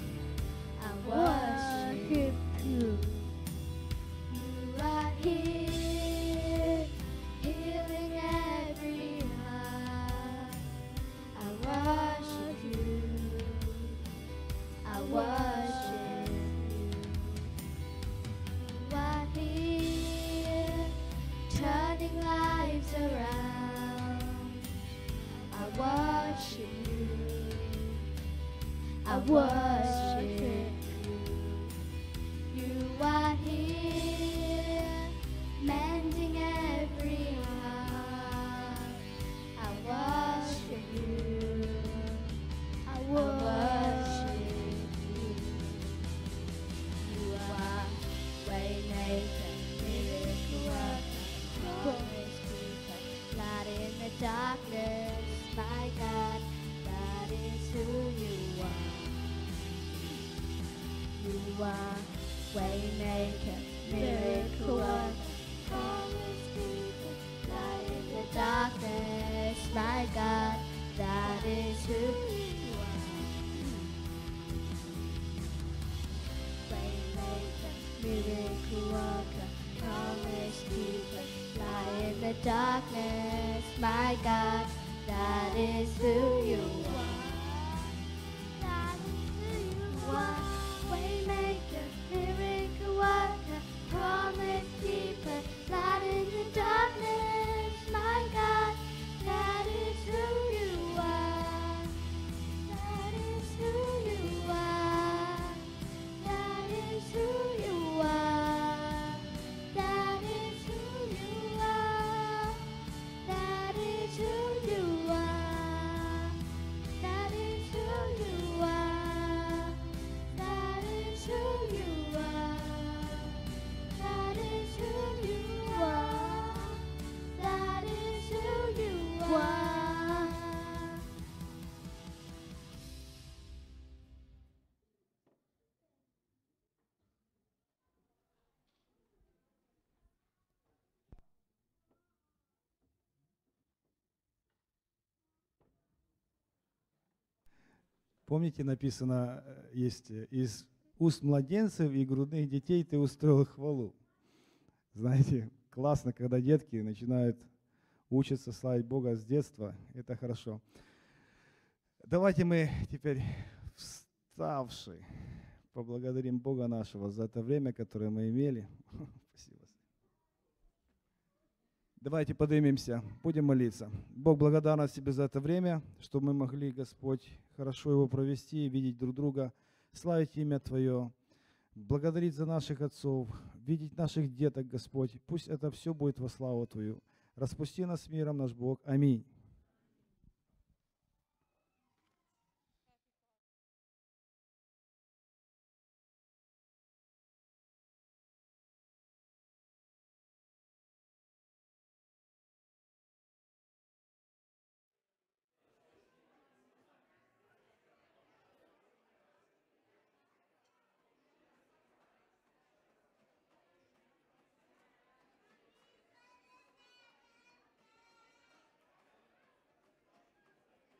worship you. You are here, turning lives around. I worship you. I worship you. You are here, mending every heart. I worship you. I worship you. You are waymaker, miracle worker, promise keeper, light in the darkness. My God, that is who you are. You are waymaker, miracle worker, promise keeper, light in the darkness. My God, that is who you are. Waymaker, miracle worker, promise keeper, light in the darkness. My God, that is who you are. That is who you are. Waymaker, miracle worker, promise keeper, light in the darkness. My God, that is who you are. That is who you are. That is who you are. That is who you are. That is who you are. That is who you are. That is who you are. That is who you are. That is who you are. Помните, написано, э, есть э, из уст младенцев и грудных детей ты устроил хвалу. Знаете, классно, когда детки начинают учиться славить Бога с детства. Это хорошо. Давайте мы теперь, вставши, поблагодарим Бога нашего за это время, которое мы имели. Спасибо. Давайте поднимемся, будем молиться. Бог, благодарность Тебе за это время, что мы могли, Господь, хорошо его провести, видеть друг друга, славить имя Твое, благодарить за наших отцов, видеть наших деток, Господь. Пусть это все будет во славу Твою. Распусти нас миром, наш Бог. Аминь.